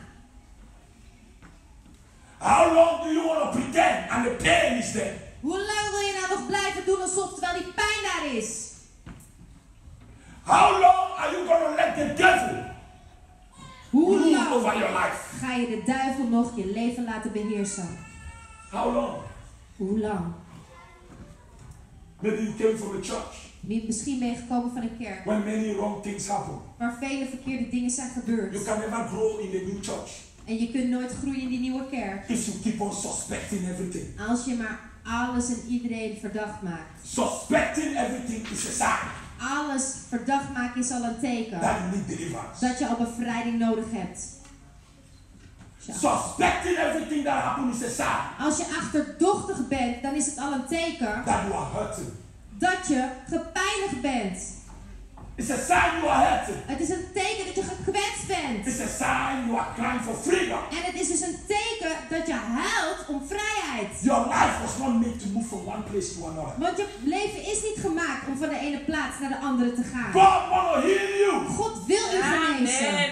How long do you want to pretend and the pain is there? Hoe lang wil je nou nog blijven doen alsof terwijl die pijn daar is? How long are you going to let the devil Hoe rule lang over your life? ga je de duivel nog je leven laten beheersen? How long? Hoe lang? Maybe you came from a church Misschien ben je gekomen van een kerk when many wrong things happen. waar vele verkeerde dingen zijn gebeurd. You can never grow in the new church En je kunt nooit groeien in die nieuwe kerk. if you keep on suspecting everything. Als je maar alles en iedereen verdacht maakt. Suspecting everything is a sign Alles verdacht maken is al een teken that you need deliverance. dat je al bevrijding nodig hebt. Als je, Suspecting everything that happened is a sign als je achterdochtig bent, dan is het al een teken that you are hurting. dat je gepijnigd bent. It's a sign you are hurting. Het is een teken dat je gekwetst bent. It's a sign you are crying for freedom. En het is dus een teken dat je huilt om vrijheid. Your life was not made to move from one place to another. Want je leven is niet gemaakt om van de ene plaats naar de andere te gaan. God want to heal you. God wil u genezen. Amen.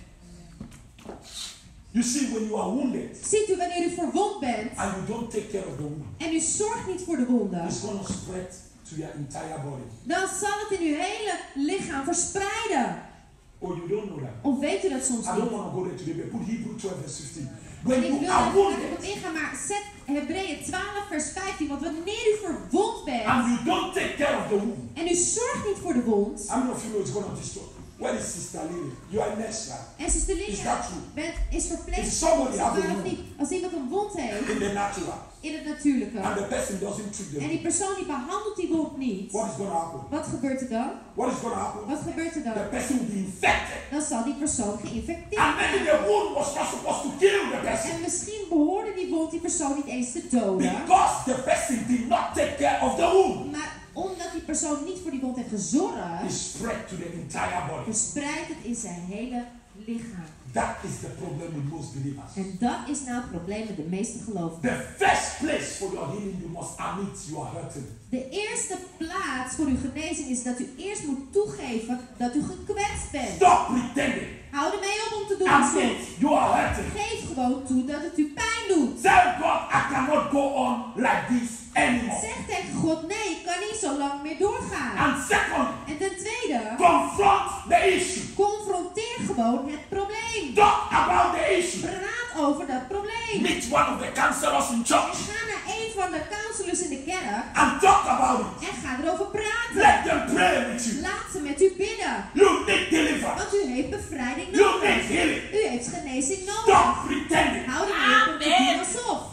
You see, when you are wounded Ziet u, wanneer u verwond bent and you don't take care of the wound, en u zorgt niet voor de wonden, it's going to spread to your entire body. dan zal het in uw hele lichaam verspreiden. Oh, you don't know that. Of weet u dat soms I don't niet? want to go there today, but put Hebrew twelve verse fifteen. En When ik you wil are er niet op wounded ingaan, maar zet Hebreeën twaalf vers vijftien. Want wanneer u verwond bent and you don't take care of the wound, en u zorgt niet voor de wond. how many of you know it's going to destroy? Where is Sister Lily? You are a nurse, right? En zuster Is Lilia that true? bent, is verpleegster. If somebody have a Waar of wound niet? Als iemand een wond heeft in the natural in het natuurlijke and the person doesn't treat en them, die persoon die behandelt die wond niet, what is going to happen? wat gebeurt er dan? What is going to happen? Wat gebeurt er The dan? person will be infected. Dan zal die persoon geïnfecteerd And maybe the worden. wound was not supposed to kill the person En misschien behoorde die wond die persoon niet eens te doden. because the person did not take care of the wound. Maar omdat die persoon niet voor die wond heeft gezorgd, It spread to the entire body. verspreidt het in zijn hele lichaam. That is the problem with most believers. En dat is nou het probleem met de meeste gelovigen. The first place for your healing, you must admit you are hurting. De eerste plaats voor uw genezing is dat u eerst moet toegeven dat u gekwetst bent. Stop pretending. Hou ermee op om te doen Admit alsof. you are hurting. Geef gewoon toe dat het u pijn doet. Tell God I cannot go on like this anymore. Zeg tegen God, nee, ik kan niet zo lang meer doorgaan. And second, En ten tweede, confront the issue. confronteer gewoon het probleem. Talk about the issue. Praat over dat probleem. Meet one of the counselors in church Ga naar een van de counselors in de kerk and talk about it. en ga erover praten. Let them pray with you. Laat ze met u bidden. You need deliverance. Want u heeft bevrijding You nodig. need healing. U heeft genezing Stop nodig. pretending. Hou ermee op om te Amen. doen alsof.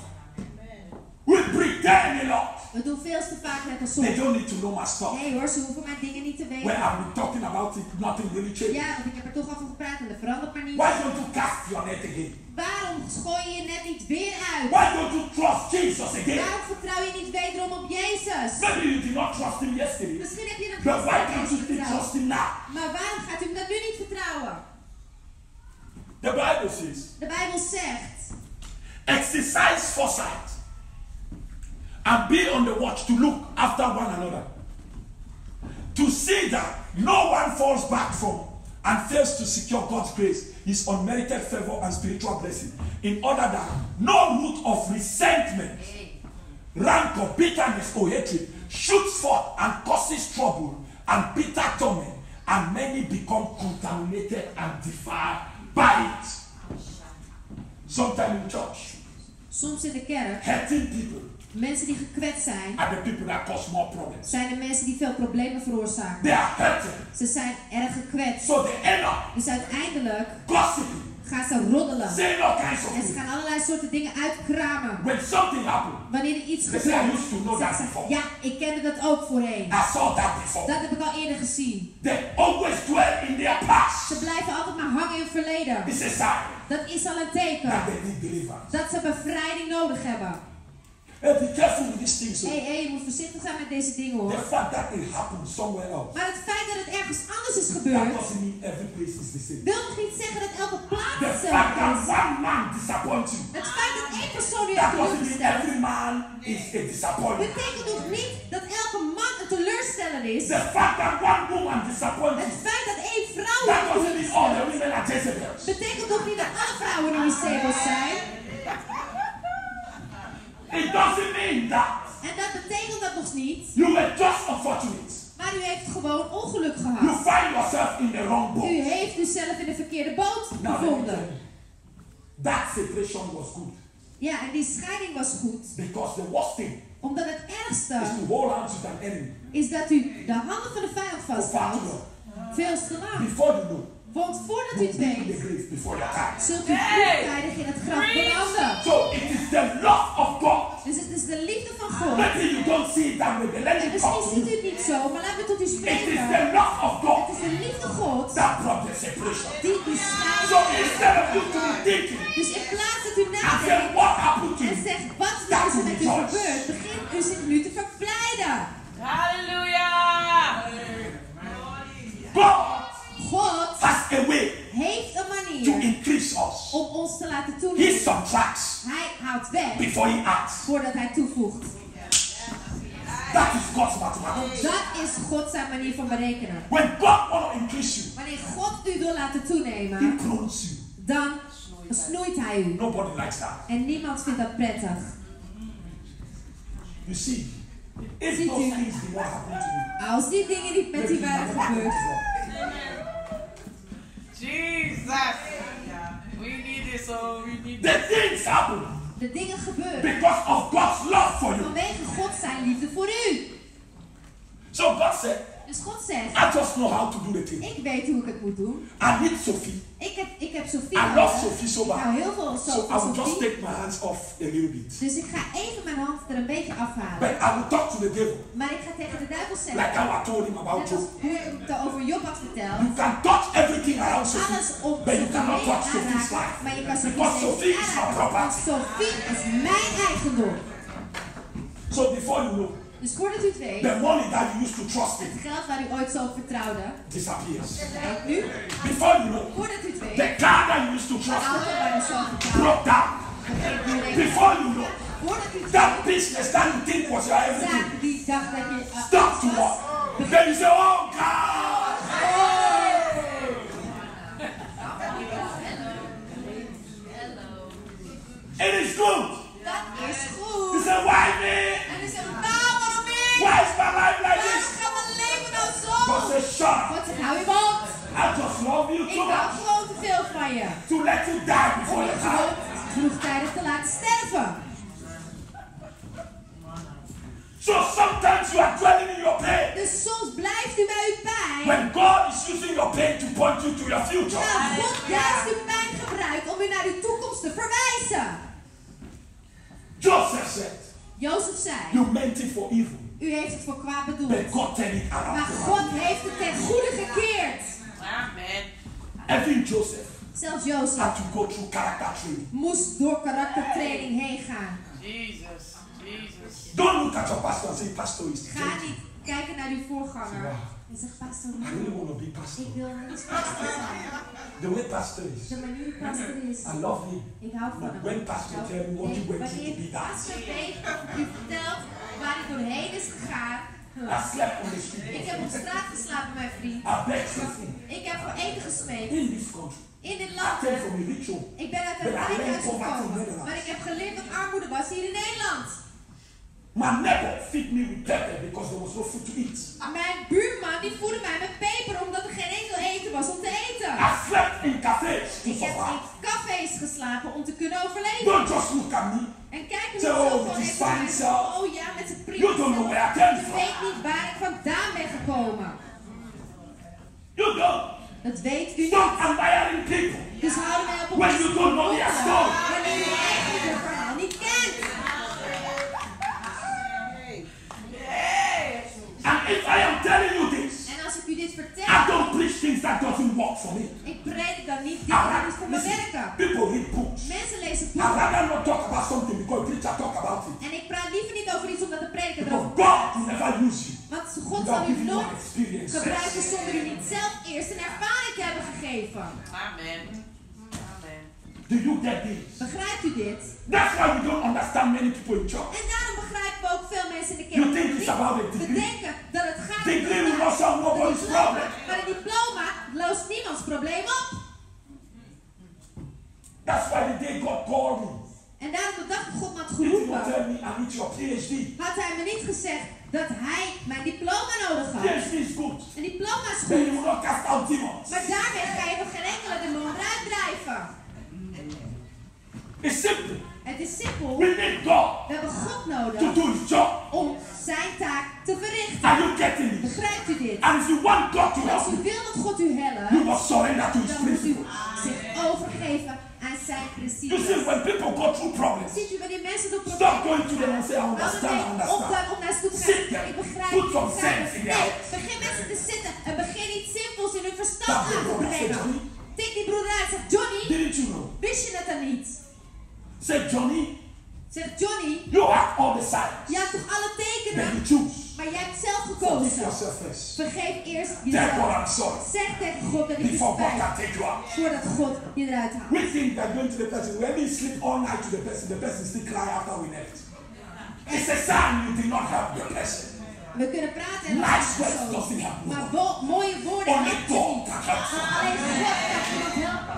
We pretend a lot. We doen veel te vaak net They alsof. don't need to know my stuff. Nee hoor, ze hoeven mijn dingen niet te When weten. I've been talking about it, nothing really changed. Ja, want ik heb er toch over gepraat en dat verandert maar niet. Why don't you cast your net again? Waarom gooi je je net niet weer uit? Why don't you trust Jesus again? Waarom vertrouw je niet wederom op Jezus? Maybe you did not trust him yesterday, Misschien heb je hem but why gisteren can't niet you still vertrouwd. trust him now? Maar waarom gaat u hem dan nu niet vertrouwen? The Bible says, De Bijbel zegt, exercise foresight and be on the watch to look after one another, to see that no one falls back from and fails to secure God's grace, his unmerited favor and spiritual blessing, in order that no root of resentment, rancor, bitterness, or hatred shoots forth and causes trouble and bitter torment, and many become contaminated and defiled by it. Sometimes in church, soms in de kerk, hurting people mensen die gekwetst zijn, are the people that cause more problems. zijn de mensen die veel problemen veroorzaken. They are hurting. Ze zijn erg gekwetst. So they end up Dus uiteindelijk gossiping, gaan ze roddelen. saying all kinds of En ze things. gaan allerlei soorten dingen uitkramen. When something happens, Wanneer er iets they say, I gebeurt, used to know zeggen that ze, before. ja, ik kende dat ook voorheen. I saw that before. Dat heb ik al eerder gezien. They always dwell in their past. Ze blijven altijd maar hangen in het verleden. It's a sign Dat is al een teken. that they need deliverance. Dat ze bevrijding nodig hebben. Hey, be careful with these things. Hé, hey, hey, je moet voorzichtig zijn met deze dingen The hoor. fact that it happened somewhere else, Maar het feit dat het ergens anders is that gebeurd, doesn't mean every place is the same. wil nog niet zeggen dat elke plaats The fact hetzelfde that is. one man disappoints you, Het feit dat één persoon u that heeft doesn't mean teleurgesteld, every man is a disappointment. betekent nog niet dat elke man een teleursteller is. The fact that one woman disappoints Het you, feit dat één vrouw that u doesn't mean all the teleurstelt, women are Jezebels. betekent nog niet dat alle vrouwen nu Jezebels zijn. It doesn't mean that En dat betekent dat nog niet. you were just unfortunate. Maar u heeft gewoon ongeluk You gehad. find yourself in the wrong boat. U heeft uzelf in de verkeerde boot Now, let me tell bevonden. you, that separation was good Ja, en die scheiding was goed. because the worst thing Omdat het ergste is to hold on to an enemy. is dat u de handen van de vijand For far vasthoudt. too long. Veel te lang. Before you know, Want voordat u you'll het be in the weet, grave before your time. zult u vroegtijdig in het graf belanden. So it is the love of God. Dus het is de liefde van God. Maybe you don't see it that way, but let En me misschien talk to ziet u you. het niet zo, maar laat me tot u It is spreken. the love of God Het is de liefde Gods that brought the separation. die u So scheidt. instead of you to be thinking, Dus in plaats dat u I said, nadenkt what happened to en you? zegt wat is er met u gebeurd, begint u zich nu te verblijden. Hallelujah. God God has a way heeft een to manier increase us. om ons te laten He toenemen. subtracts Hij haalt weg before he adds. voordat hij toevoegt. That is God's mathematics. Dat is God zijn manier van berekenen. When God wants to increase you, Wanneer God u wil laten he toenemen, prunes you. dan snoeit hij u. Nobody likes that. En niemand vindt dat prettig. You see, if Ziet those u? things did not happen to you, Als die dingen niet met u maybe you waren never happened gebeurd, before. Jesus. We need this, so we need this. The things happen de dingen gebeuren because of God's love for you. vanwege God zijn liefde voor u. So God said, Dus God zegt, I just know how to do the thing. ik weet hoe ik het moet doen. I need Sophie. Ik heb, ik heb Sophie I love nodig. Sophie so Ik hou much. heel veel So zo I van will just Sophie. take my hands off a little bit. Dus ik ga even mijn hand er een beetje afhalen. But I will talk to the devil Maar ik ga tegen de duivel like zeggen, how I told him about net als Job. hoe ik hem het over Job had verteld. You can touch everything around Sophie, Alles op but you cannot Sophie touch Sophie's aanraken, life. maar je kan Because Sophie Sophie niet is my aanraken. Want property. Sophie is mijn eigendom. So before you know, Dus voordat u het weet, the money that you used to trust het in geld waar u ooit zo op vertrouwde, disappears. verdwijnt nu. Before you know, Voordat u het weet, the car that you used to de trust auto waar u zo op in vertrouwde, broke down. begint nu leven. Before you know, Voordat u het that weet, business that you think was your everything zaken die dacht dat je uh, stop to was, work. Then you say, oh God. It is good. dat is You goed. say, why me? En u zegt, nou waarom niet? Why is my life like Waarom this? gaat mijn leven nou God zo? says, shut up. God zegt, hou je mond. I just love you Ik too hou much gewoon te veel van je. to let you die before Om je your gewoon time. vroegtijdig te laten sterven. So sometimes you are dwelling in your pain. Dus soms blijft u bij uw pijn. When God is using your pain to point you to your future. Terwijl God juist uw pijn gebruikt om u naar uw toekomst te verwijzen. Joseph said, Jozef zei, you meant it for evil, u heeft het voor kwaad but bedoeld. God turned it around. Maar God heeft het ten goede gekeerd. Amen. Even Joseph Zelfs had Jozef to go through character training. moest door karaktertraining heen gaan. Jesus. Jesus. Don't look at your pastor and say, pastor is Ga niet kijken naar uw voorganger en zeg, pastor, I really want to be pastor. ik wil niet pastor zijn. The way pastor is. De manier hoe pastor is. I love him. Ik hou van hem. When pastor tell me what you went through Wanneer to be that. pastor tegen u vertelt waar hij doorheen is gegaan. I slept on the Ik street. heb op straat geslapen, mijn vriend. I begged for food. Ik heb voor eten gesmeekt. In this country. In dit I land. came from a rich home. Ik ben uit een rijk huis gekomen. Maar ik heb geleerd wat armoede was hier in Nederland. My neighbor feed me with pepper because there was no food to eat. Mijn buurman die voedde mij met peper omdat er geen enkel eten was om te eten. I slept in cafes to Ik heb in survive. cafés geslapen om te kunnen overleven. Don't just look at me. En kijk hoe Zo, zo het gewoon is even fijn naar zo. Oh ja, met zijn You don't know prima. where I came Je from. weet niet waar ik vandaan ben gekomen. You don't. Dat weet u Stop niet. admiring people Dus hou mij op om when te you don't know their story. wanneer je eigenlijk het verhaal niet kent. And if I am telling you this, En als ik u dit I vertel, don't preach things that doesn't work for me. ik predik dan niet I dit wat rather, niet voor me listen, werken. people read books. Mensen lezen I boeken. rather not talk about something because preacher talk about it. En ik praat liever niet over iets omdat de prediker Because erover God praat. will never use you Want God without zal u giving you nooit an experience. gebruiken zonder u niet zelf eerst een ervaring te hebben gegeven. Amen. Amen. Do you get this? Begrijpt u dit? That's why we don't understand many people in church. En daarom begrijpen we ook veel mensen in de You kerk think it's about a niet. We degree. denken dat het gaat Degree will om not solve een nobody's diploma. problem. Maar een diploma lost niemands probleem op. That's why the day God called me, En daarom de dag dat God me had he did not geroepen, tell me I need your PhD. had hij me niet gezegd dat hij mijn diploma nodig had. PhD is good. Een diploma is Then goed. you will not cast out demons. Maar daarmee ga je nog geen enkele demon eruit drijven. It's simple. Het Het is simpel. We need God We hebben God to nodig do His job. om zijn taak te verrichten. Are you getting it? Begrijpt u dit? And if you want God to En als help u you, wil dat God u you helpt, must surrender to His dan moet u principles. zich overgeven aan zijn You see, principes. when people go through problems, Ziet u wanneer mensen door stop problemen going to them and say, I Hou understand, I ermee op dan understand. om naar ze toe te Sit gaan. there. Ik begrijp, Put ik some begrijp. sense in Nee, there. begin mensen te zitten en begin iets simpels in hun verstand Stop aan the te brother, say, brengen. Johnny, Tik die broeder uit, zegt Johnny, didn't you know? wist je het dan niet? Say, Johnny, Zegt Johnny, you have all the signs. je hebt toch alle Then tekenen, you choose. maar jij hebt zelf Forgive gekozen. yourself first. Vergeef eerst Tell God jezelf. I'm sorry. Zeg tegen God dat ik je Before God spijt, can take you out. voordat God je eruit haalt. We think that going to the person, when we sleep all night to the person, the person still cry after we left. It's a sign you did not help the person. We kunnen praten en Nice dat is words zo. doesn't help no Maar one. wo- mooie woorden Only helpen God niet. can help Want someone. alleen God kan iemand helpen.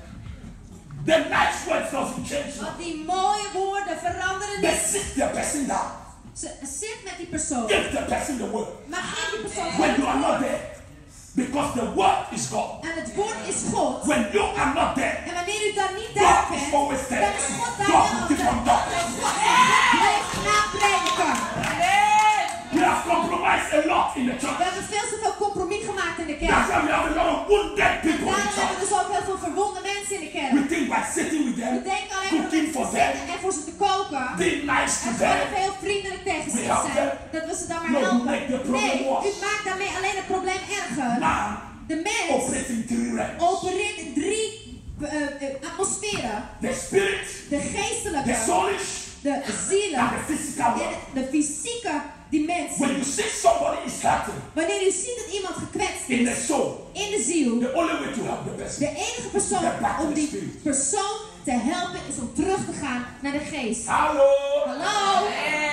The nice words doesn't change you. Want die mooie woorden veranderen They niet. sit the person down. Ze- Zit met die persoon. Give the person the word. Maar geef die persoon When God you are het not woord. there, because the word is God. En het woord is God. When you are not there, En wanneer u dan niet daar God is bent, always dan there. is God daar God wel will keep on altijd. talking. God blijft naprediken. We have compromised a lot in the We church. hebben veel te veel compromis gemaakt in de kerk. That's why we have a lot of wounded people in Daarom hebben we church. dus ook heel veel verwonde mensen in de kerk. We think by sitting with We them, denken alleen maar om cooking met for ze te zitten them, en voor ze te koken. being nice to En gewoon them, even heel vriendelijk tegen ze We te help zijn. them. Dat we ze dan maar No, you helpen. make the problem Nee, worse. u maakt daarmee alleen het probleem erger. man De mens operates in three realms. opereert in drie uh, uh, atmosferen. The spirit, De the geestelijke, soulish, de zielen and the physical en world. de fysieke dimensie. When you see somebody is hurting Wanneer u ziet dat iemand gekwetst in the is soul, in de ziel, the only way to help the person de enige persoon om die persoon te helpen is om terug te gaan naar de geest. Hallo. Hallo!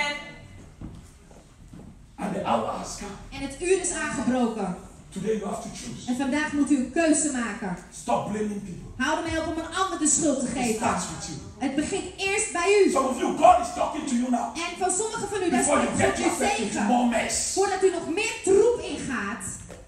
And the hour has come. En het uur is aangebroken. Today you have to choose. En vandaag moet u een keuze maken. Stop blaming people. Hou ermee op om een ander de schuld te It geven. starts with you. Het begint eerst bij u. Some of you, God is talking to you now. En van sommigen van u, daar Before you spreekt get God je yourself into tegen. more mess. Voordat u nog meer troep ingaat.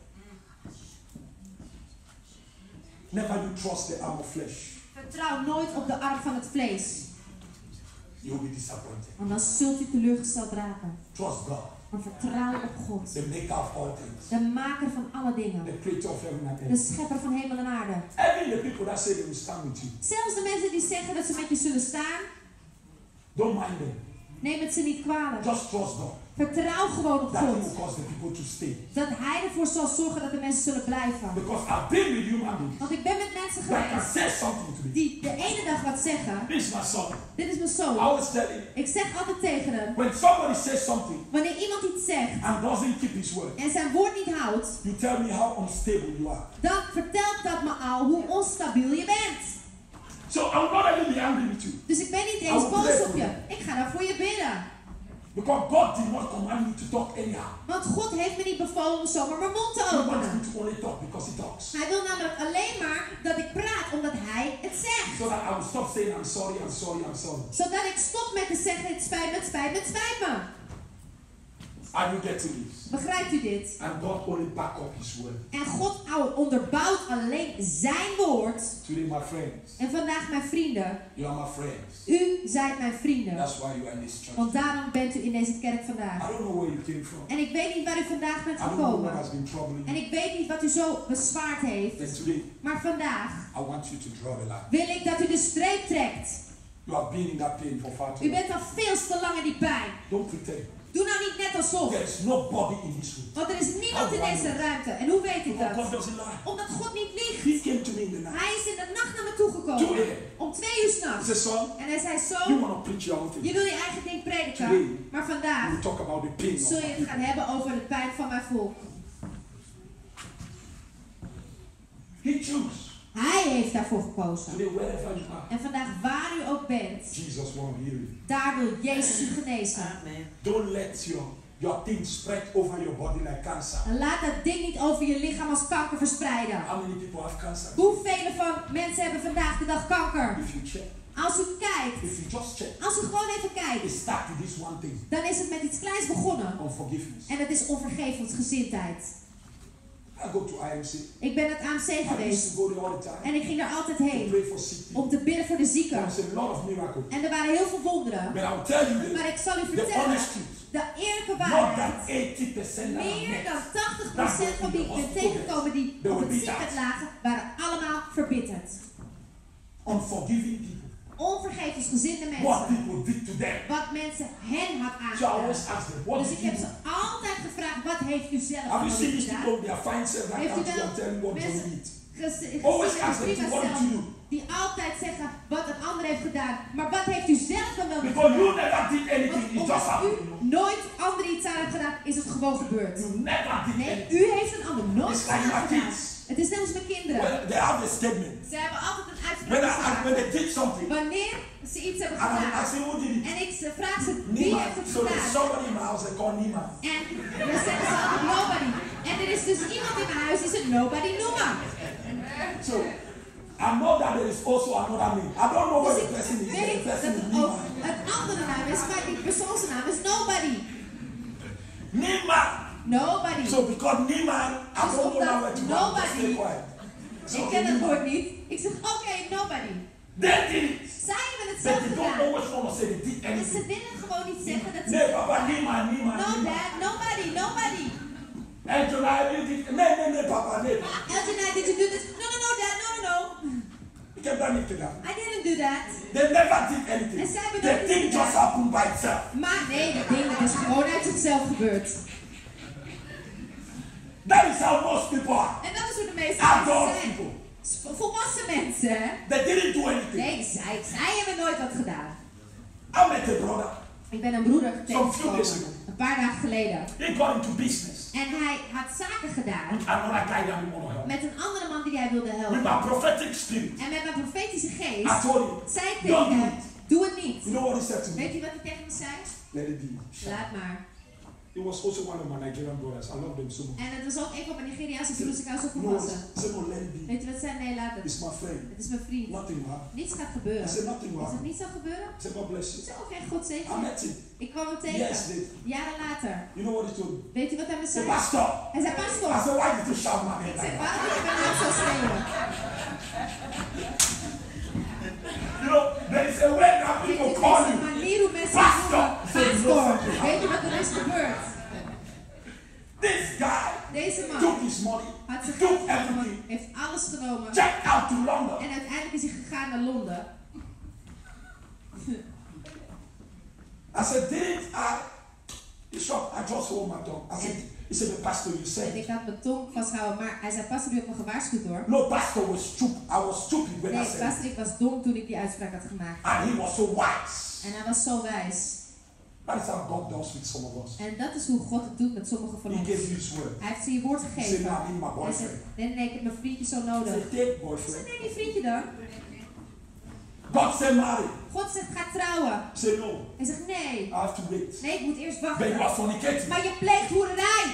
Never you trust the arm of flesh. Vertrouw nooit op de arm van het vlees. You will be disappointed. Want dan zult u teleurgesteld raken. Trust God, Maar vertrouw op God. the maker of all things, De maker van alle dingen. the creator of heaven and De earth. schepper van hemel en aarde. Even the people that say they will stand with you, Zelfs de mensen die zeggen dat ze met je zullen staan. don't mind them. Neem het ze niet kwalijk. Just trust God. Vertrouw gewoon op That He God. will cause the people to stay. Dat hij ervoor zal zorgen dat de mensen zullen blijven. Because I've been with human beings Want ik ben met mensen that can geweest say something to me. die de ene dag wat zeggen. This is my son. Dit is mijn I zoon. always tell him, Ik zeg altijd tegen hem. when somebody says something Wanneer iemand iets zegt and doesn't keep his word, en zijn woord niet houdt. you tell me how unstable you are. Dan vertelt dat me al hoe onstabiel je bent. So I will not even be angry with you. Dus ik ben niet eens boos op je. Ik ga dan voor je bidden. Because God did not command me to talk anyhow. Want God heeft me niet bevolen om zomaar mijn mond te He wants openen. me to only talk because He talks. Hij wil namelijk alleen maar dat ik praat omdat hij het zegt. So that I will stop saying I'm sorry, I'm sorry, I'm sorry. Zodat ik stop met te zeggen het spijt me, het spijt me, het spijt me. Are you getting this? Begrijpt u dit? And God only back up His word. En God onderbouwt alleen zijn woord. Today, my friends, En vandaag mijn vrienden. you are my friends. U zijt mijn vrienden. That's why you are in this church. Want daarom bent u in deze kerk I vandaag. don't know where you came from. En ik weet niet waar u vandaag bent I don't know what gekomen. has been troubling En you. ik weet niet wat u zo bezwaard But heeft. today, Maar vandaag I want you to draw the line. wil ik dat u de streep trekt. You have been in that pain for far too U long. bent al veel te lang in die pijn. Don't pretend. Doe nou niet net alsof. There is nobody in this room. Want er is niemand in deze ruimte. En hoe weet ik Because God dat? doesn't lie. Omdat God niet liegt. He came to me in the night. Hij is in de nacht naar me toegekomen. Two a.m. Om twee uur He s'nachts. said, son, En hij zei you zo. want to preach your own Je thing. wil je eigen ding prediken. Maar vandaag We'll talk about the pain of zul je my het gaan hebben over de pijn van mijn volk. He chose. Hij heeft daarvoor gekozen. Today, wherever you are, En vandaag waar u ook bent, Jesus won't heal you. daar wil Jezus u genezen. Amen. Don't let your, your thing spread over your body like cancer. En laat dat ding niet over je lichaam als kanker verspreiden. How many people have cancer? Hoeveel van mensen hebben vandaag de dag kanker? If you check, Als u kijkt, if you just check, als u gewoon even it kijkt, starts with this one thing, dan is het met iets kleins begonnen. unforgiveness. En dat is onvergevensgezindheid. I go to I M C. Ik ben naar het A M C I used geweest. to go there all the time. En ik ging daar altijd To heen. pray for sick people. Om te bidden voor de zieken. There's a lot of miracles. En er waren heel veel wonderen. But I'll tell you this. Maar ik zal u The vertellen. honest truth. De eerlijke Not that waarheid. eighty percent that I Meer met. dan tachtig procent van wie ik ben tegengekomen die op het ziekenbed lagen, waren allemaal verbitterd. Unforgiving people. Onvergevensgezinde What mensen. people did to them. Wat mensen hen had So I always aangedaan. ask them, what Dus did ik you heb do? ze altijd gevraagd, wat heeft u zelf Have you allemaal seen these gedaan? people? They are fine self that Heeft u come to you wel and tell you what mensen to eat. gez- Always gezien ask them, prima what did stel you do? die altijd zeggen wat een ander heeft gedaan. Maar wat heeft u zelf dan wel niet Because you gedaan? never did anything, Want it just omdat u happened. nooit anderen iets aan hebt gedaan, is het gewoon gebeurd. You never did Nee, anything. u heeft een ander nooit It's like iets my aan gedaan. kids. Het is net als mijn kinderen. Well, they have a statement. Ze hebben altijd een When, uitspraak I ask, when gemaakt. they did something, Wanneer ze iets hebben and I gedaan. ask them, who did it? En ik ze- vraag ze, wie Nima. heeft het So there's gedaan? somebody in my house they call Nima. En dan zeggen ze altijd nobody. En er is dus iemand in mijn huis die zegt nobody Numa. So I know that there is also another name. I don't know what Dus the ik person is. The weet person dat is er ook Nima. een andere naam is, maar die persoon zijn naam is nobody. Nima. Nobody. So because Nima, I Dus don't know omdat now where to go. nobody- Just stay quiet. So Ik ken het Nima. woord niet. Ik zeg oké, okay, nobody. They did it. Zij hebben het But zelf they don't gedaan. always want to say they did En ze anything. willen gewoon niet zeggen dat ze... Nee, Papa, Nima, Nima, No Nima. dad, nobody, nobody. And tonight you did. Nee, nee, nee, Papa, nee. Elton, did you do this? No, no, no, dad, no, no, no. Ik heb dat niet gedaan. I didn't do that. They never did anything. En zij hebben The dat niet thing gedaan. just happened by itself. Maar nee, dat ding dat is gewoon uit zichzelf gebeurd. That is how most people are. En dat is hoe de meeste Adult mensen zijn. people. Vo- Volwassen mensen, hè? They didn't do anything. Nee, zij, zij hebben nooit wat gedaan. I met a brother. Ik ben een broeder Some few days tegengekomen. ago. Een paar dagen geleden. He got into business. En hij had zaken gedaan With another guy that we want to help. met een andere man die hij wilde With helpen. my prophetic spirit. En met mijn profetische I geest told him, zei ik don't tegen do hem, it. doe het niet. You know what he said to me? Weet je wat hij tegen me zei? Let it be. Laat maar. He was also one of my Nigerian brothers. I love them so much. En het was ook een van mijn Nigeriaanse broers, ik hou zo van No, passen. say no, let it be. Weet je wat zei? Nee, laat het. It's my friend. Het is mijn vriend. Nothing will happen. Niets gaat I gebeuren. said nothing will Als het happen. niet zou gebeuren, I said God bless ik you. zei oké, God I zegen. met him. Ik kwam hem Yes, tegen. later. Jaren later. You know what he told me? Weet je wat hij me Say, zei? Pastor. Hij zei, I pastor. said, why did you shout my name Ik like zei, that? waarom moet je mijn naam zo schreeuwen? You know, there is a way that Dit people is call een you. manier hoe mensen Pastor. me noemen. Pastor. Weet je wat er is gebeurd? This guy Deze took man his money, had zijn took geld genomen, everything, heeft alles genomen. checked out to London. En uiteindelijk is hij gegaan naar Londen. I said, didn't I? He shocked. I just hold my tongue. I said, he said, but Pastor, you En said. ik had mijn tong vastgehouden, maar hij zei, pastor, u hebt me gewaarschuwd hoor. No, Pastor was stupid. I was stupid when I Nee, said pastor, ik was dom toen ik die uitspraak had gemaakt. it. And he was so wise. En hij was zo wijs. That is how God does with some of us. En dat is hoe God het doet met sommigen van He ons. gave you his word. Hij heeft ze je woord He said, gegeven. now I need my Hij boyfriend. zegt, nee, nee, nee, ik heb mijn vriendje zo He nodig. said, take Ik zei, boyfriend. nee, die vriendje dan. God said, marry. God zegt, ga trouwen. He said, no, Hij zegt, nee. I have to wait. Nee, ik moet eerst But you wachten. are fornicating. Maar je pleegt hoererij.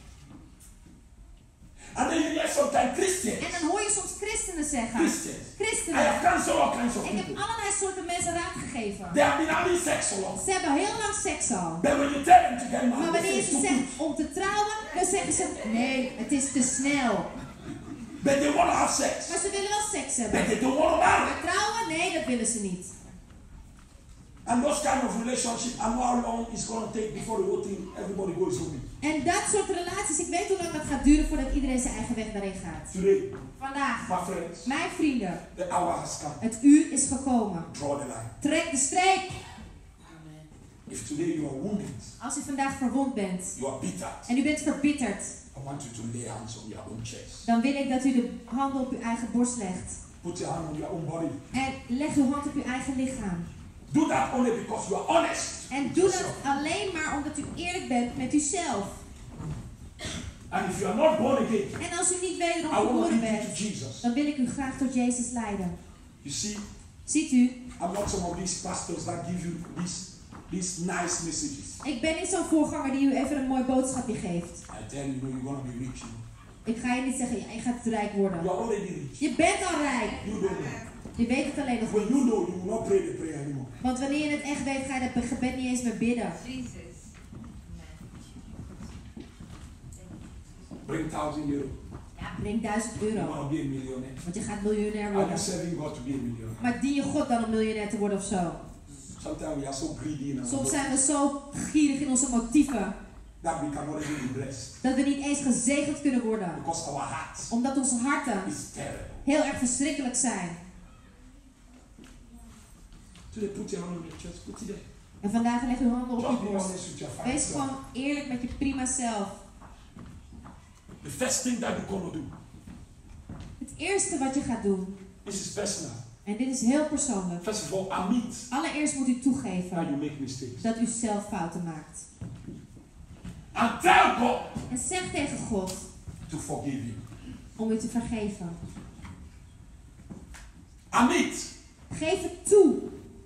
And then you hear sometimes Christians. En dan hoor je soms christenen zeggen. Christians. I Christenen. have counseled all kinds of Ik heb people. allerlei soorten mensen raad gegeven. They have been having sex so long. Ze hebben heel lang seks al. But when you tell them to get Maar married, wanneer they je say ze it's too zegt quick. om te trouwen, dan zeggen ze, nee, het is te snel. But they want to have sex. Maar ze willen wel seks But hebben. they don't want to marry. Maar trouwen, nee, dat willen ze niet. And those kind of relationships, I know how long it's going to take before the whole thing, everybody goes home. En dat soort relaties, ik weet hoe lang dat gaat duren voordat iedereen zijn eigen weg daarin gaat. Today, Vandaag, my friends, mijn vrienden, the hour has come. het uur is gekomen. Draw the line. Trek de streep. If today you are wounded, Als u vandaag verwond bent you are bitter, en u bent verbitterd, I want you to lay hands on your own chest. dan wil ik dat u de handen op uw eigen borst legt. Put your hand on your own body. En leg uw hand op uw eigen lichaam. Do that only because you are honest. En doe dat alleen maar omdat u eerlijk bent met uzelf. And if you are not born again, En als u niet wederom I want to geboren lead you to bent, Jesus. dan wil ik u graag tot Jezus leiden. You see, Ziet u, I'm not some of these pastors that give you these, these nice messages. ik ben niet zo'n voorganger die u even een mooi boodschapje geeft. I tell you, you're going to be rich. Ik ga je niet zeggen, ja, je gaat rijk worden. You are already rich. Je bent al rijk. You don't know. Je weet het alleen nog When niet. you know, you will not pray the prayer anymore. Want wanneer je het echt weet, ga je dat gebed niet eens meer bidden. Bring thousand euro. breng duizend You euro. want to be a millionaire. Want je gaat miljonair Are you worden. serving God to be a millionaire? Maar dien je God dan om miljonair te worden of zo? Sometimes we are so greedy in our Soms life zijn we zo gierig in onze motieven that we cannot even be blessed dat we niet eens gezegend kunnen worden. because our heart Omdat onze harten is terrible. heel erg verschrikkelijk zijn. So they put your hand on your chest, put it there. En vandaag leg je handen op Just je be borst. honest with your Wees father. gewoon eerlijk met je prima zelf. The first thing that you're gonna do, Het eerste wat je gaat doen, this is personal. en dit is heel persoonlijk. First of all, admit Allereerst moet u that toegeven you make mistakes. dat u zelf fouten maakt. And tell God En zeg tegen God to forgive you. om u te vergeven. Admit. Geef het toe.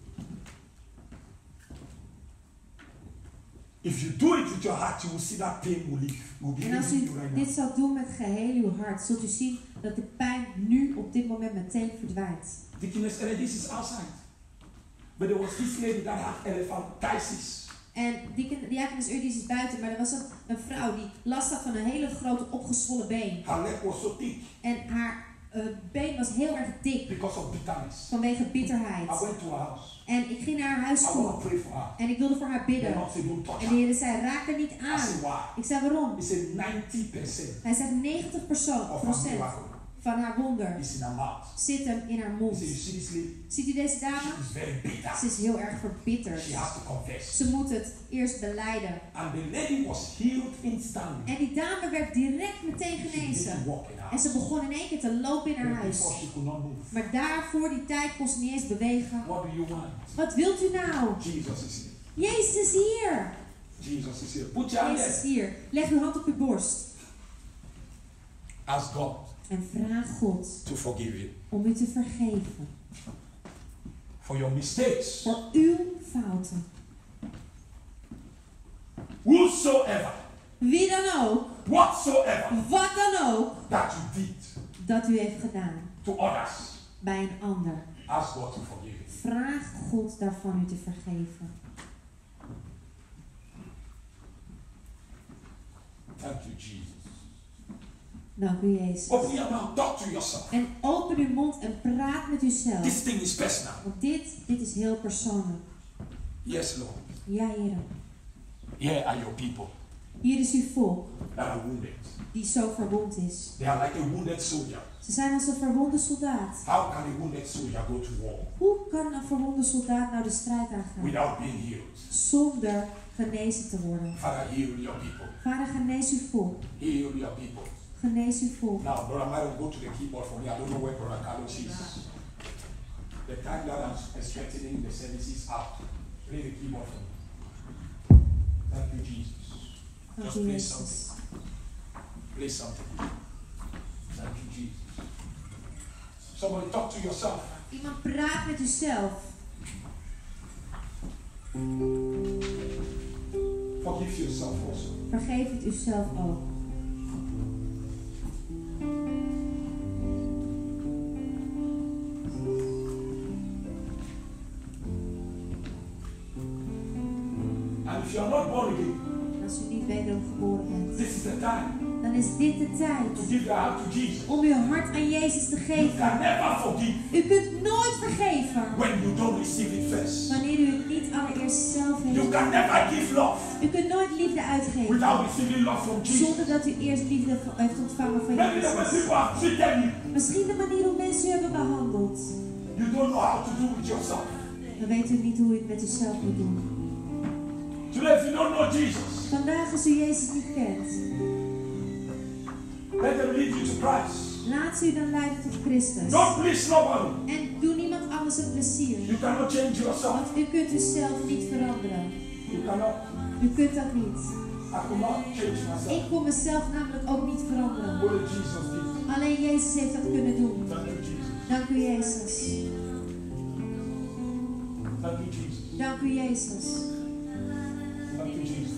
If you do it with your heart, you will see that pain will leave. Will be En als leaving u you right now. dit zal doen met geheel uw hart, zult u zien dat de pijn nu op dit moment meteen verdwijnt. Deaconess Ellen, this is outside. But there was this lady that had elephantiasis. En diakonis Urdis is buiten, maar er was een, een vrouw die last had van een hele grote opgezwollen been. Her leg was so thick En haar uh, been was heel erg dik because of bitterness. vanwege I bitterheid. went to her house. En ik ging naar haar huis I want to toe pray for her. en ik wilde voor haar The bidden. Lord said, don't touch En de her. Heer zei, raak er niet I aan. said, why? Ik zei, waarom? He said ninety percent Hij zegt negentig of her procent miracle van haar wonder is in her mouth. zit hem in haar He mond. said, you see this lady? Ziet u deze She dame? is very bitter. Ze is heel erg verbitterd. She has to confess. Ze moet het eerst belijden. And the lady was healed instantly. En die dame werd direct meteen She began genezen. to walk in her En ze house. begon in één keer te lopen in haar But huis. before she could not move. Maar daar voor die tijd kon ze niet eens bewegen. What do you want? Wat wilt u nou? Jesus is here. Jezus is hier. Jesus is here. Put your hand Jezus is there. hier. Leg uw hand op uw borst. Ask God En vraag God to forgive you om u te vergeven. for your mistakes. Voor uw fouten. Whosoever, Wie dan ook. whatsoever Wat dan ook. that you did Dat u heeft gedaan. to others, Bij een ander. ask God to forgive you. Vraag God daarvan u te vergeven. Thank you, Jesus. Dank u Jezus. Open your mouth, talk to yourself. En open uw mond en praat met uzelf. This thing is personal. Want dit, dit is heel persoonlijk. Yes, Lord. Ja, Heer. Here are your people Hier is uw volk that are wounded. die zo verwond is. They are like a wounded soldier. Ze zijn als een verwonde soldaat. How can a wounded soldier go to war Hoe kan een verwonde soldaat nou de strijd aangaan? without being healed? Zonder genezen te worden. Father, heal your people. Vader, genees uw volk. Heal your people. Genees uw volk. Now, Brother Myron, go to the keyboard for me. I don't know where Brother Carlos is. The time that I'm expecting the service is out. Play the keyboard for me. Thank you, Jesus. Dank Just u play Jezus. something. Play something. Thank you, Jesus. Somebody talk to yourself. Iemand praat met uzelf. Forgive yourself also. Vergeef het uzelf ook. And if you are not born again, En als u niet wederom geboren bent, this is the time dan is dit de tijd to give your heart to Jesus. om uw hart aan Jezus te You geven. can never forgive U kunt nooit vergeven when you don't receive it first. wanneer u het niet allereerst zelf You heeft. can never give love U kunt nooit liefde uitgeven without receiving love from Jesus. zonder dat u eerst liefde heeft ontvangen van Maybe the way Jezus. people have treated you, Misschien de manier hoe mensen u hebben behandeld. you don't know how to do with yourself. Dan weet u niet hoe u het met uzelf moet doen. Today, if you don't know Jesus, Vandaag als u Jezus niet kent, let them lead you to Christ. laat ze u dan leiden tot Christus. Don't please nobody. En doe niemand anders een plezier. You cannot change yourself. Want u kunt uzelf niet veranderen. You cannot. U kunt dat niet. I could not change myself. Ik kon mezelf namelijk ook niet veranderen. Only Jesus did. Alleen Jezus heeft dat kunnen doen. Thank you, Jesus. Dank u Jezus. Thank you, Jesus. Dank u Jezus. Thank you, Jesus.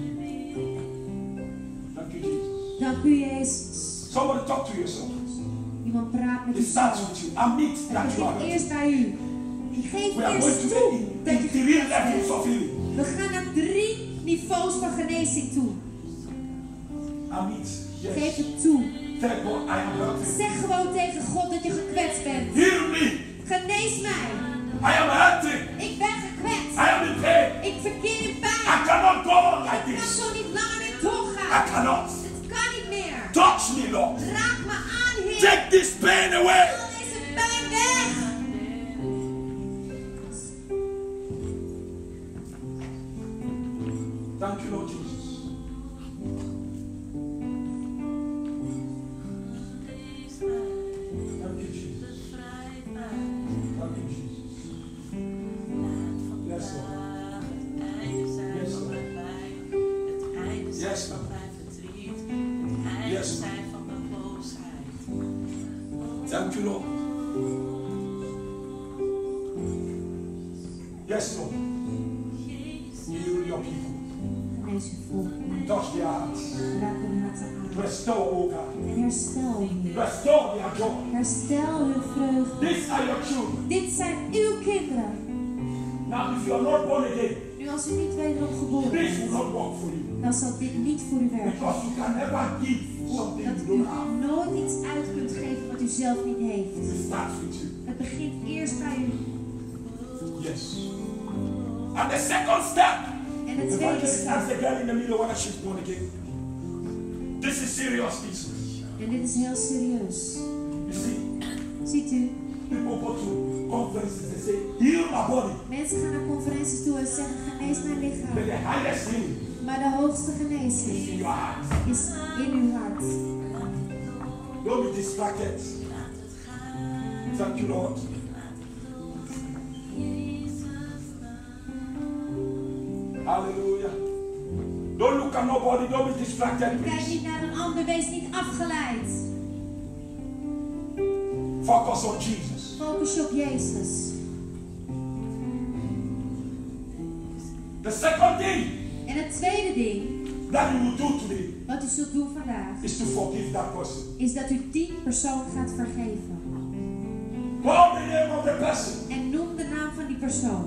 Thank you, Jesus. Dank u Jezus. Somebody talk to yourself. Iemand praat met It starts uzelf. with you. Admit Het that you are begint ready. eerst bij u. Geef We are going eerst to toe the dat je in three genezen levels bent. of healing. We gaan naar drie niveaus van genezing toe. Admit. Geef Yes. het toe. Tell God, I am hurting. Zeg gewoon tegen God dat je gekwetst bent. Heal me. Genees mij. I am hurting. Ik ben gekwetst. I am in pain. Ik verkeer in pijn. I cannot go on like Ik kan this. zo niet langer in doorgaan. I cannot. Het kan niet meer. Touch me, Lord. Raak me aan, Heer. Take this pain away. Haal deze pijn weg. Thank you, Lord Jesus. Thank you, Jesus. Thank you, Jesus. Yes, Lord. Yes, Lord. Yes, Lord. Yes, Lord. Thank you, Lord. Yes, Lord. Heal your people. Genees je volk. Touch their hearts. Raak hun harten aan. Restore, oh God. En herstel, Heer. Restore their joy. Herstel hun vreugde. These are your children. Dit zijn uw kinderen. Now, if you are not born again, Nu als u niet wederom geboren this will bent, not work for you. dan zal dit niet voor u werken. Because you can never give something Dat you u don't have. nooit iets uit kunt geven wat u zelf niet heeft. It starts with you. Het begint eerst bij u. Yes. And the second step, En de the tweede Bible stap. asks the girl in the middle whether she's born again. This is serious business. En dit is heel serieus. You see, Ziet u? people go to conferences, they say, heal my body. Mensen gaan naar conferenties toe en zeggen genees mijn But lichaam. the highest healing Maar de hoogste is genezing in your heart. is in uw hart. Don't be distracted. Thank you, Lord. Hallelujah. Don't look at nobody. Don't be distracted, Kijk please. niet naar een ander, wees niet afgeleid. Focus on Jesus. Focus je op Jezus. The second thing En het tweede ding that you will do today wat u zult doen vandaag, is to forgive that person. is dat u die persoon gaat vergeven. Call the name of the person. En noem de naam van die persoon.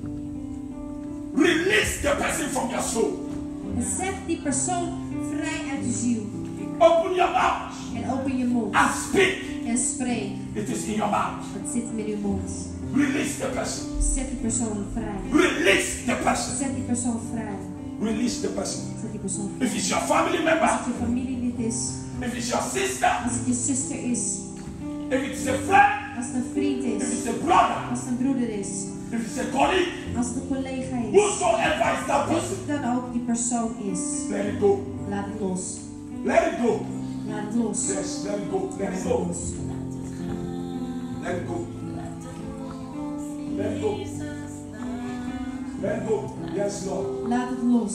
Release the person from your soul. En zet die persoon vrij uit uw ziel. Open your mouth En open je mond. and speak. En spreek. It is in your mouth. Het zit hem in uw mond. Release the person. Zet die persoon vrij. Release the person. Zet die persoon vrij. Release the person. Zet die persoon vrij. If it's your family Als member, het je familielid is. if it's your sister, Als het je zuster is. if it's a friend, Als het een vriend if is. it's a brother, Als het een broeder is. if it's a colleague, Als het een collega is. whosoever is that person, Wie dan ook die persoon is. let it go. Laat het los. Let it go. Laat het los. Yes, let it go. Let it Laat go. het los. Let it go. Let it go. Let it go. Yes, Lord. Laat het los.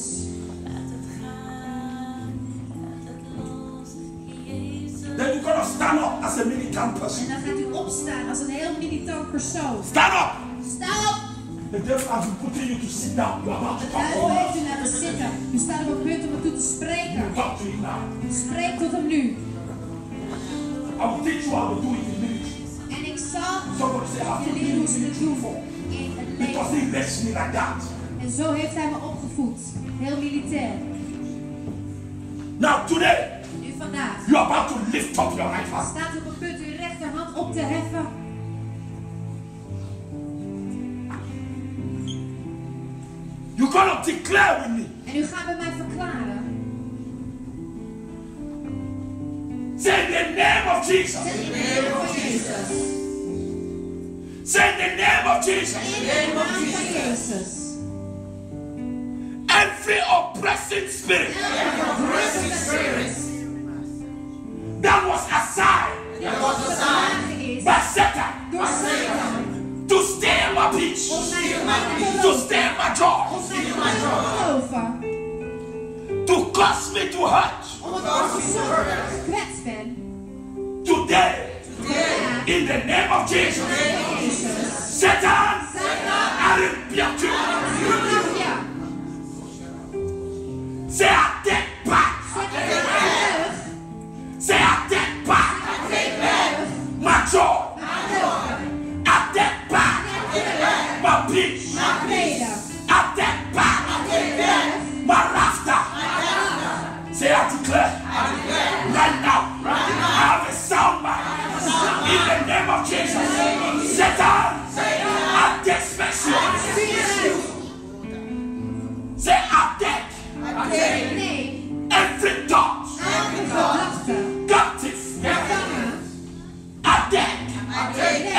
Then you're gonna stand up as a militant En person. dan gaat u opstaan als een heel militant persoon. Stand up. Sta op! The devil has been putting you to sit down. You're about to De come duivel heeft forward. u laten zitten. U staat op het punt om het toe te spreken. You talk to him now. Spreek tot hem nu. I will teach you how to do it in ministry. En ik zal Somebody say, how je to do leren hoe it ze in het ministry doen before. in het Because leven. he raised me like that. En zo heeft hij me opgevoed. Heel militair. Now today, Nu vandaag. you're about to lift up your right hand. Staat u op het punt uw rechterhand op te heffen. You're gonna declare with me. En u gaat bij mij verklaren. Say the name of Jesus. In de naam van Jezus. Say the name of Jesus. In de naam van Jezus. Every oppressing spirit Oppressive spirit. that was assigned Die opgeslagen is by Satan door Satan. to steal my peace, Om mijn man te to roven. steal my joy, Om mijn man te roven. to cause me to hurt. Omdat ik zo gekwetst ben. Today, Vandaag. in the name of Jesus, Jezus. Satan, Satan. I rebuke you. Vanaf ja. Say I take back. Zet het terug. Say I take back Zet terug. my joy. Terug. I take back Terug. my peace. Naar vrede. I take back my laughter. Say I declare right now.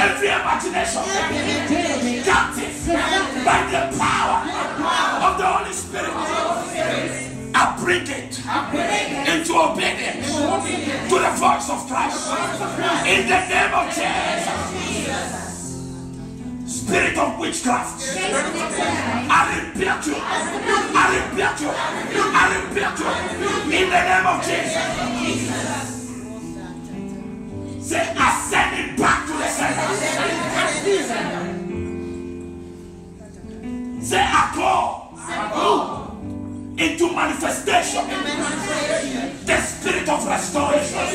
every imagination captive by the power of the Holy Spirit. I bring it into obedience to the voice of Christ. In the name of Jesus. Spirit of witchcraft, I rebuke you. I rebuke you. I rebuke you. In the name of Jesus. Say, I send it back to the sender. Say, I call into manifestation the spirit of restoration.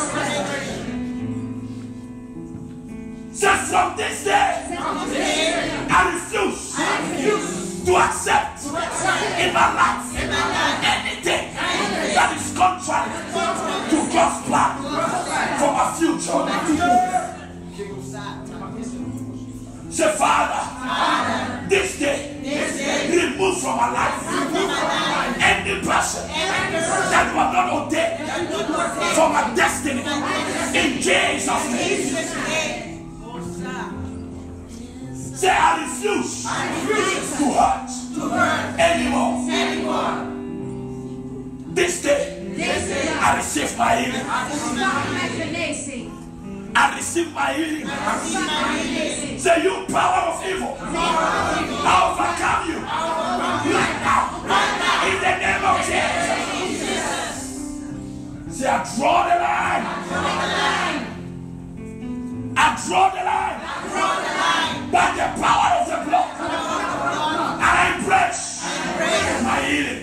So from this day, I refuse to accept in my life anything that is contrary to God's plan for my future. Say, Father, this day, remove from my life any person that will not ordain for my destiny. In Jesus' name. Say, I refuse, I refuse to hurt, to hurt anymore. anymore. This day, this day I receive my healing. I receive my healing. I receive my healing. Say, you power of evil, I overcome you right now. In the name of Jesus. Say, I draw the line. I draw the line. By the power of the blood, and I embrace my healing.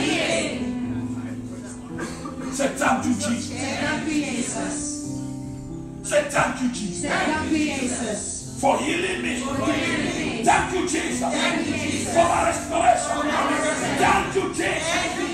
Say, thank you, Jesus. Say, thank you, Jesus. For healing me. Thank you, Jesus. For my restoration. Thank you, Jesus.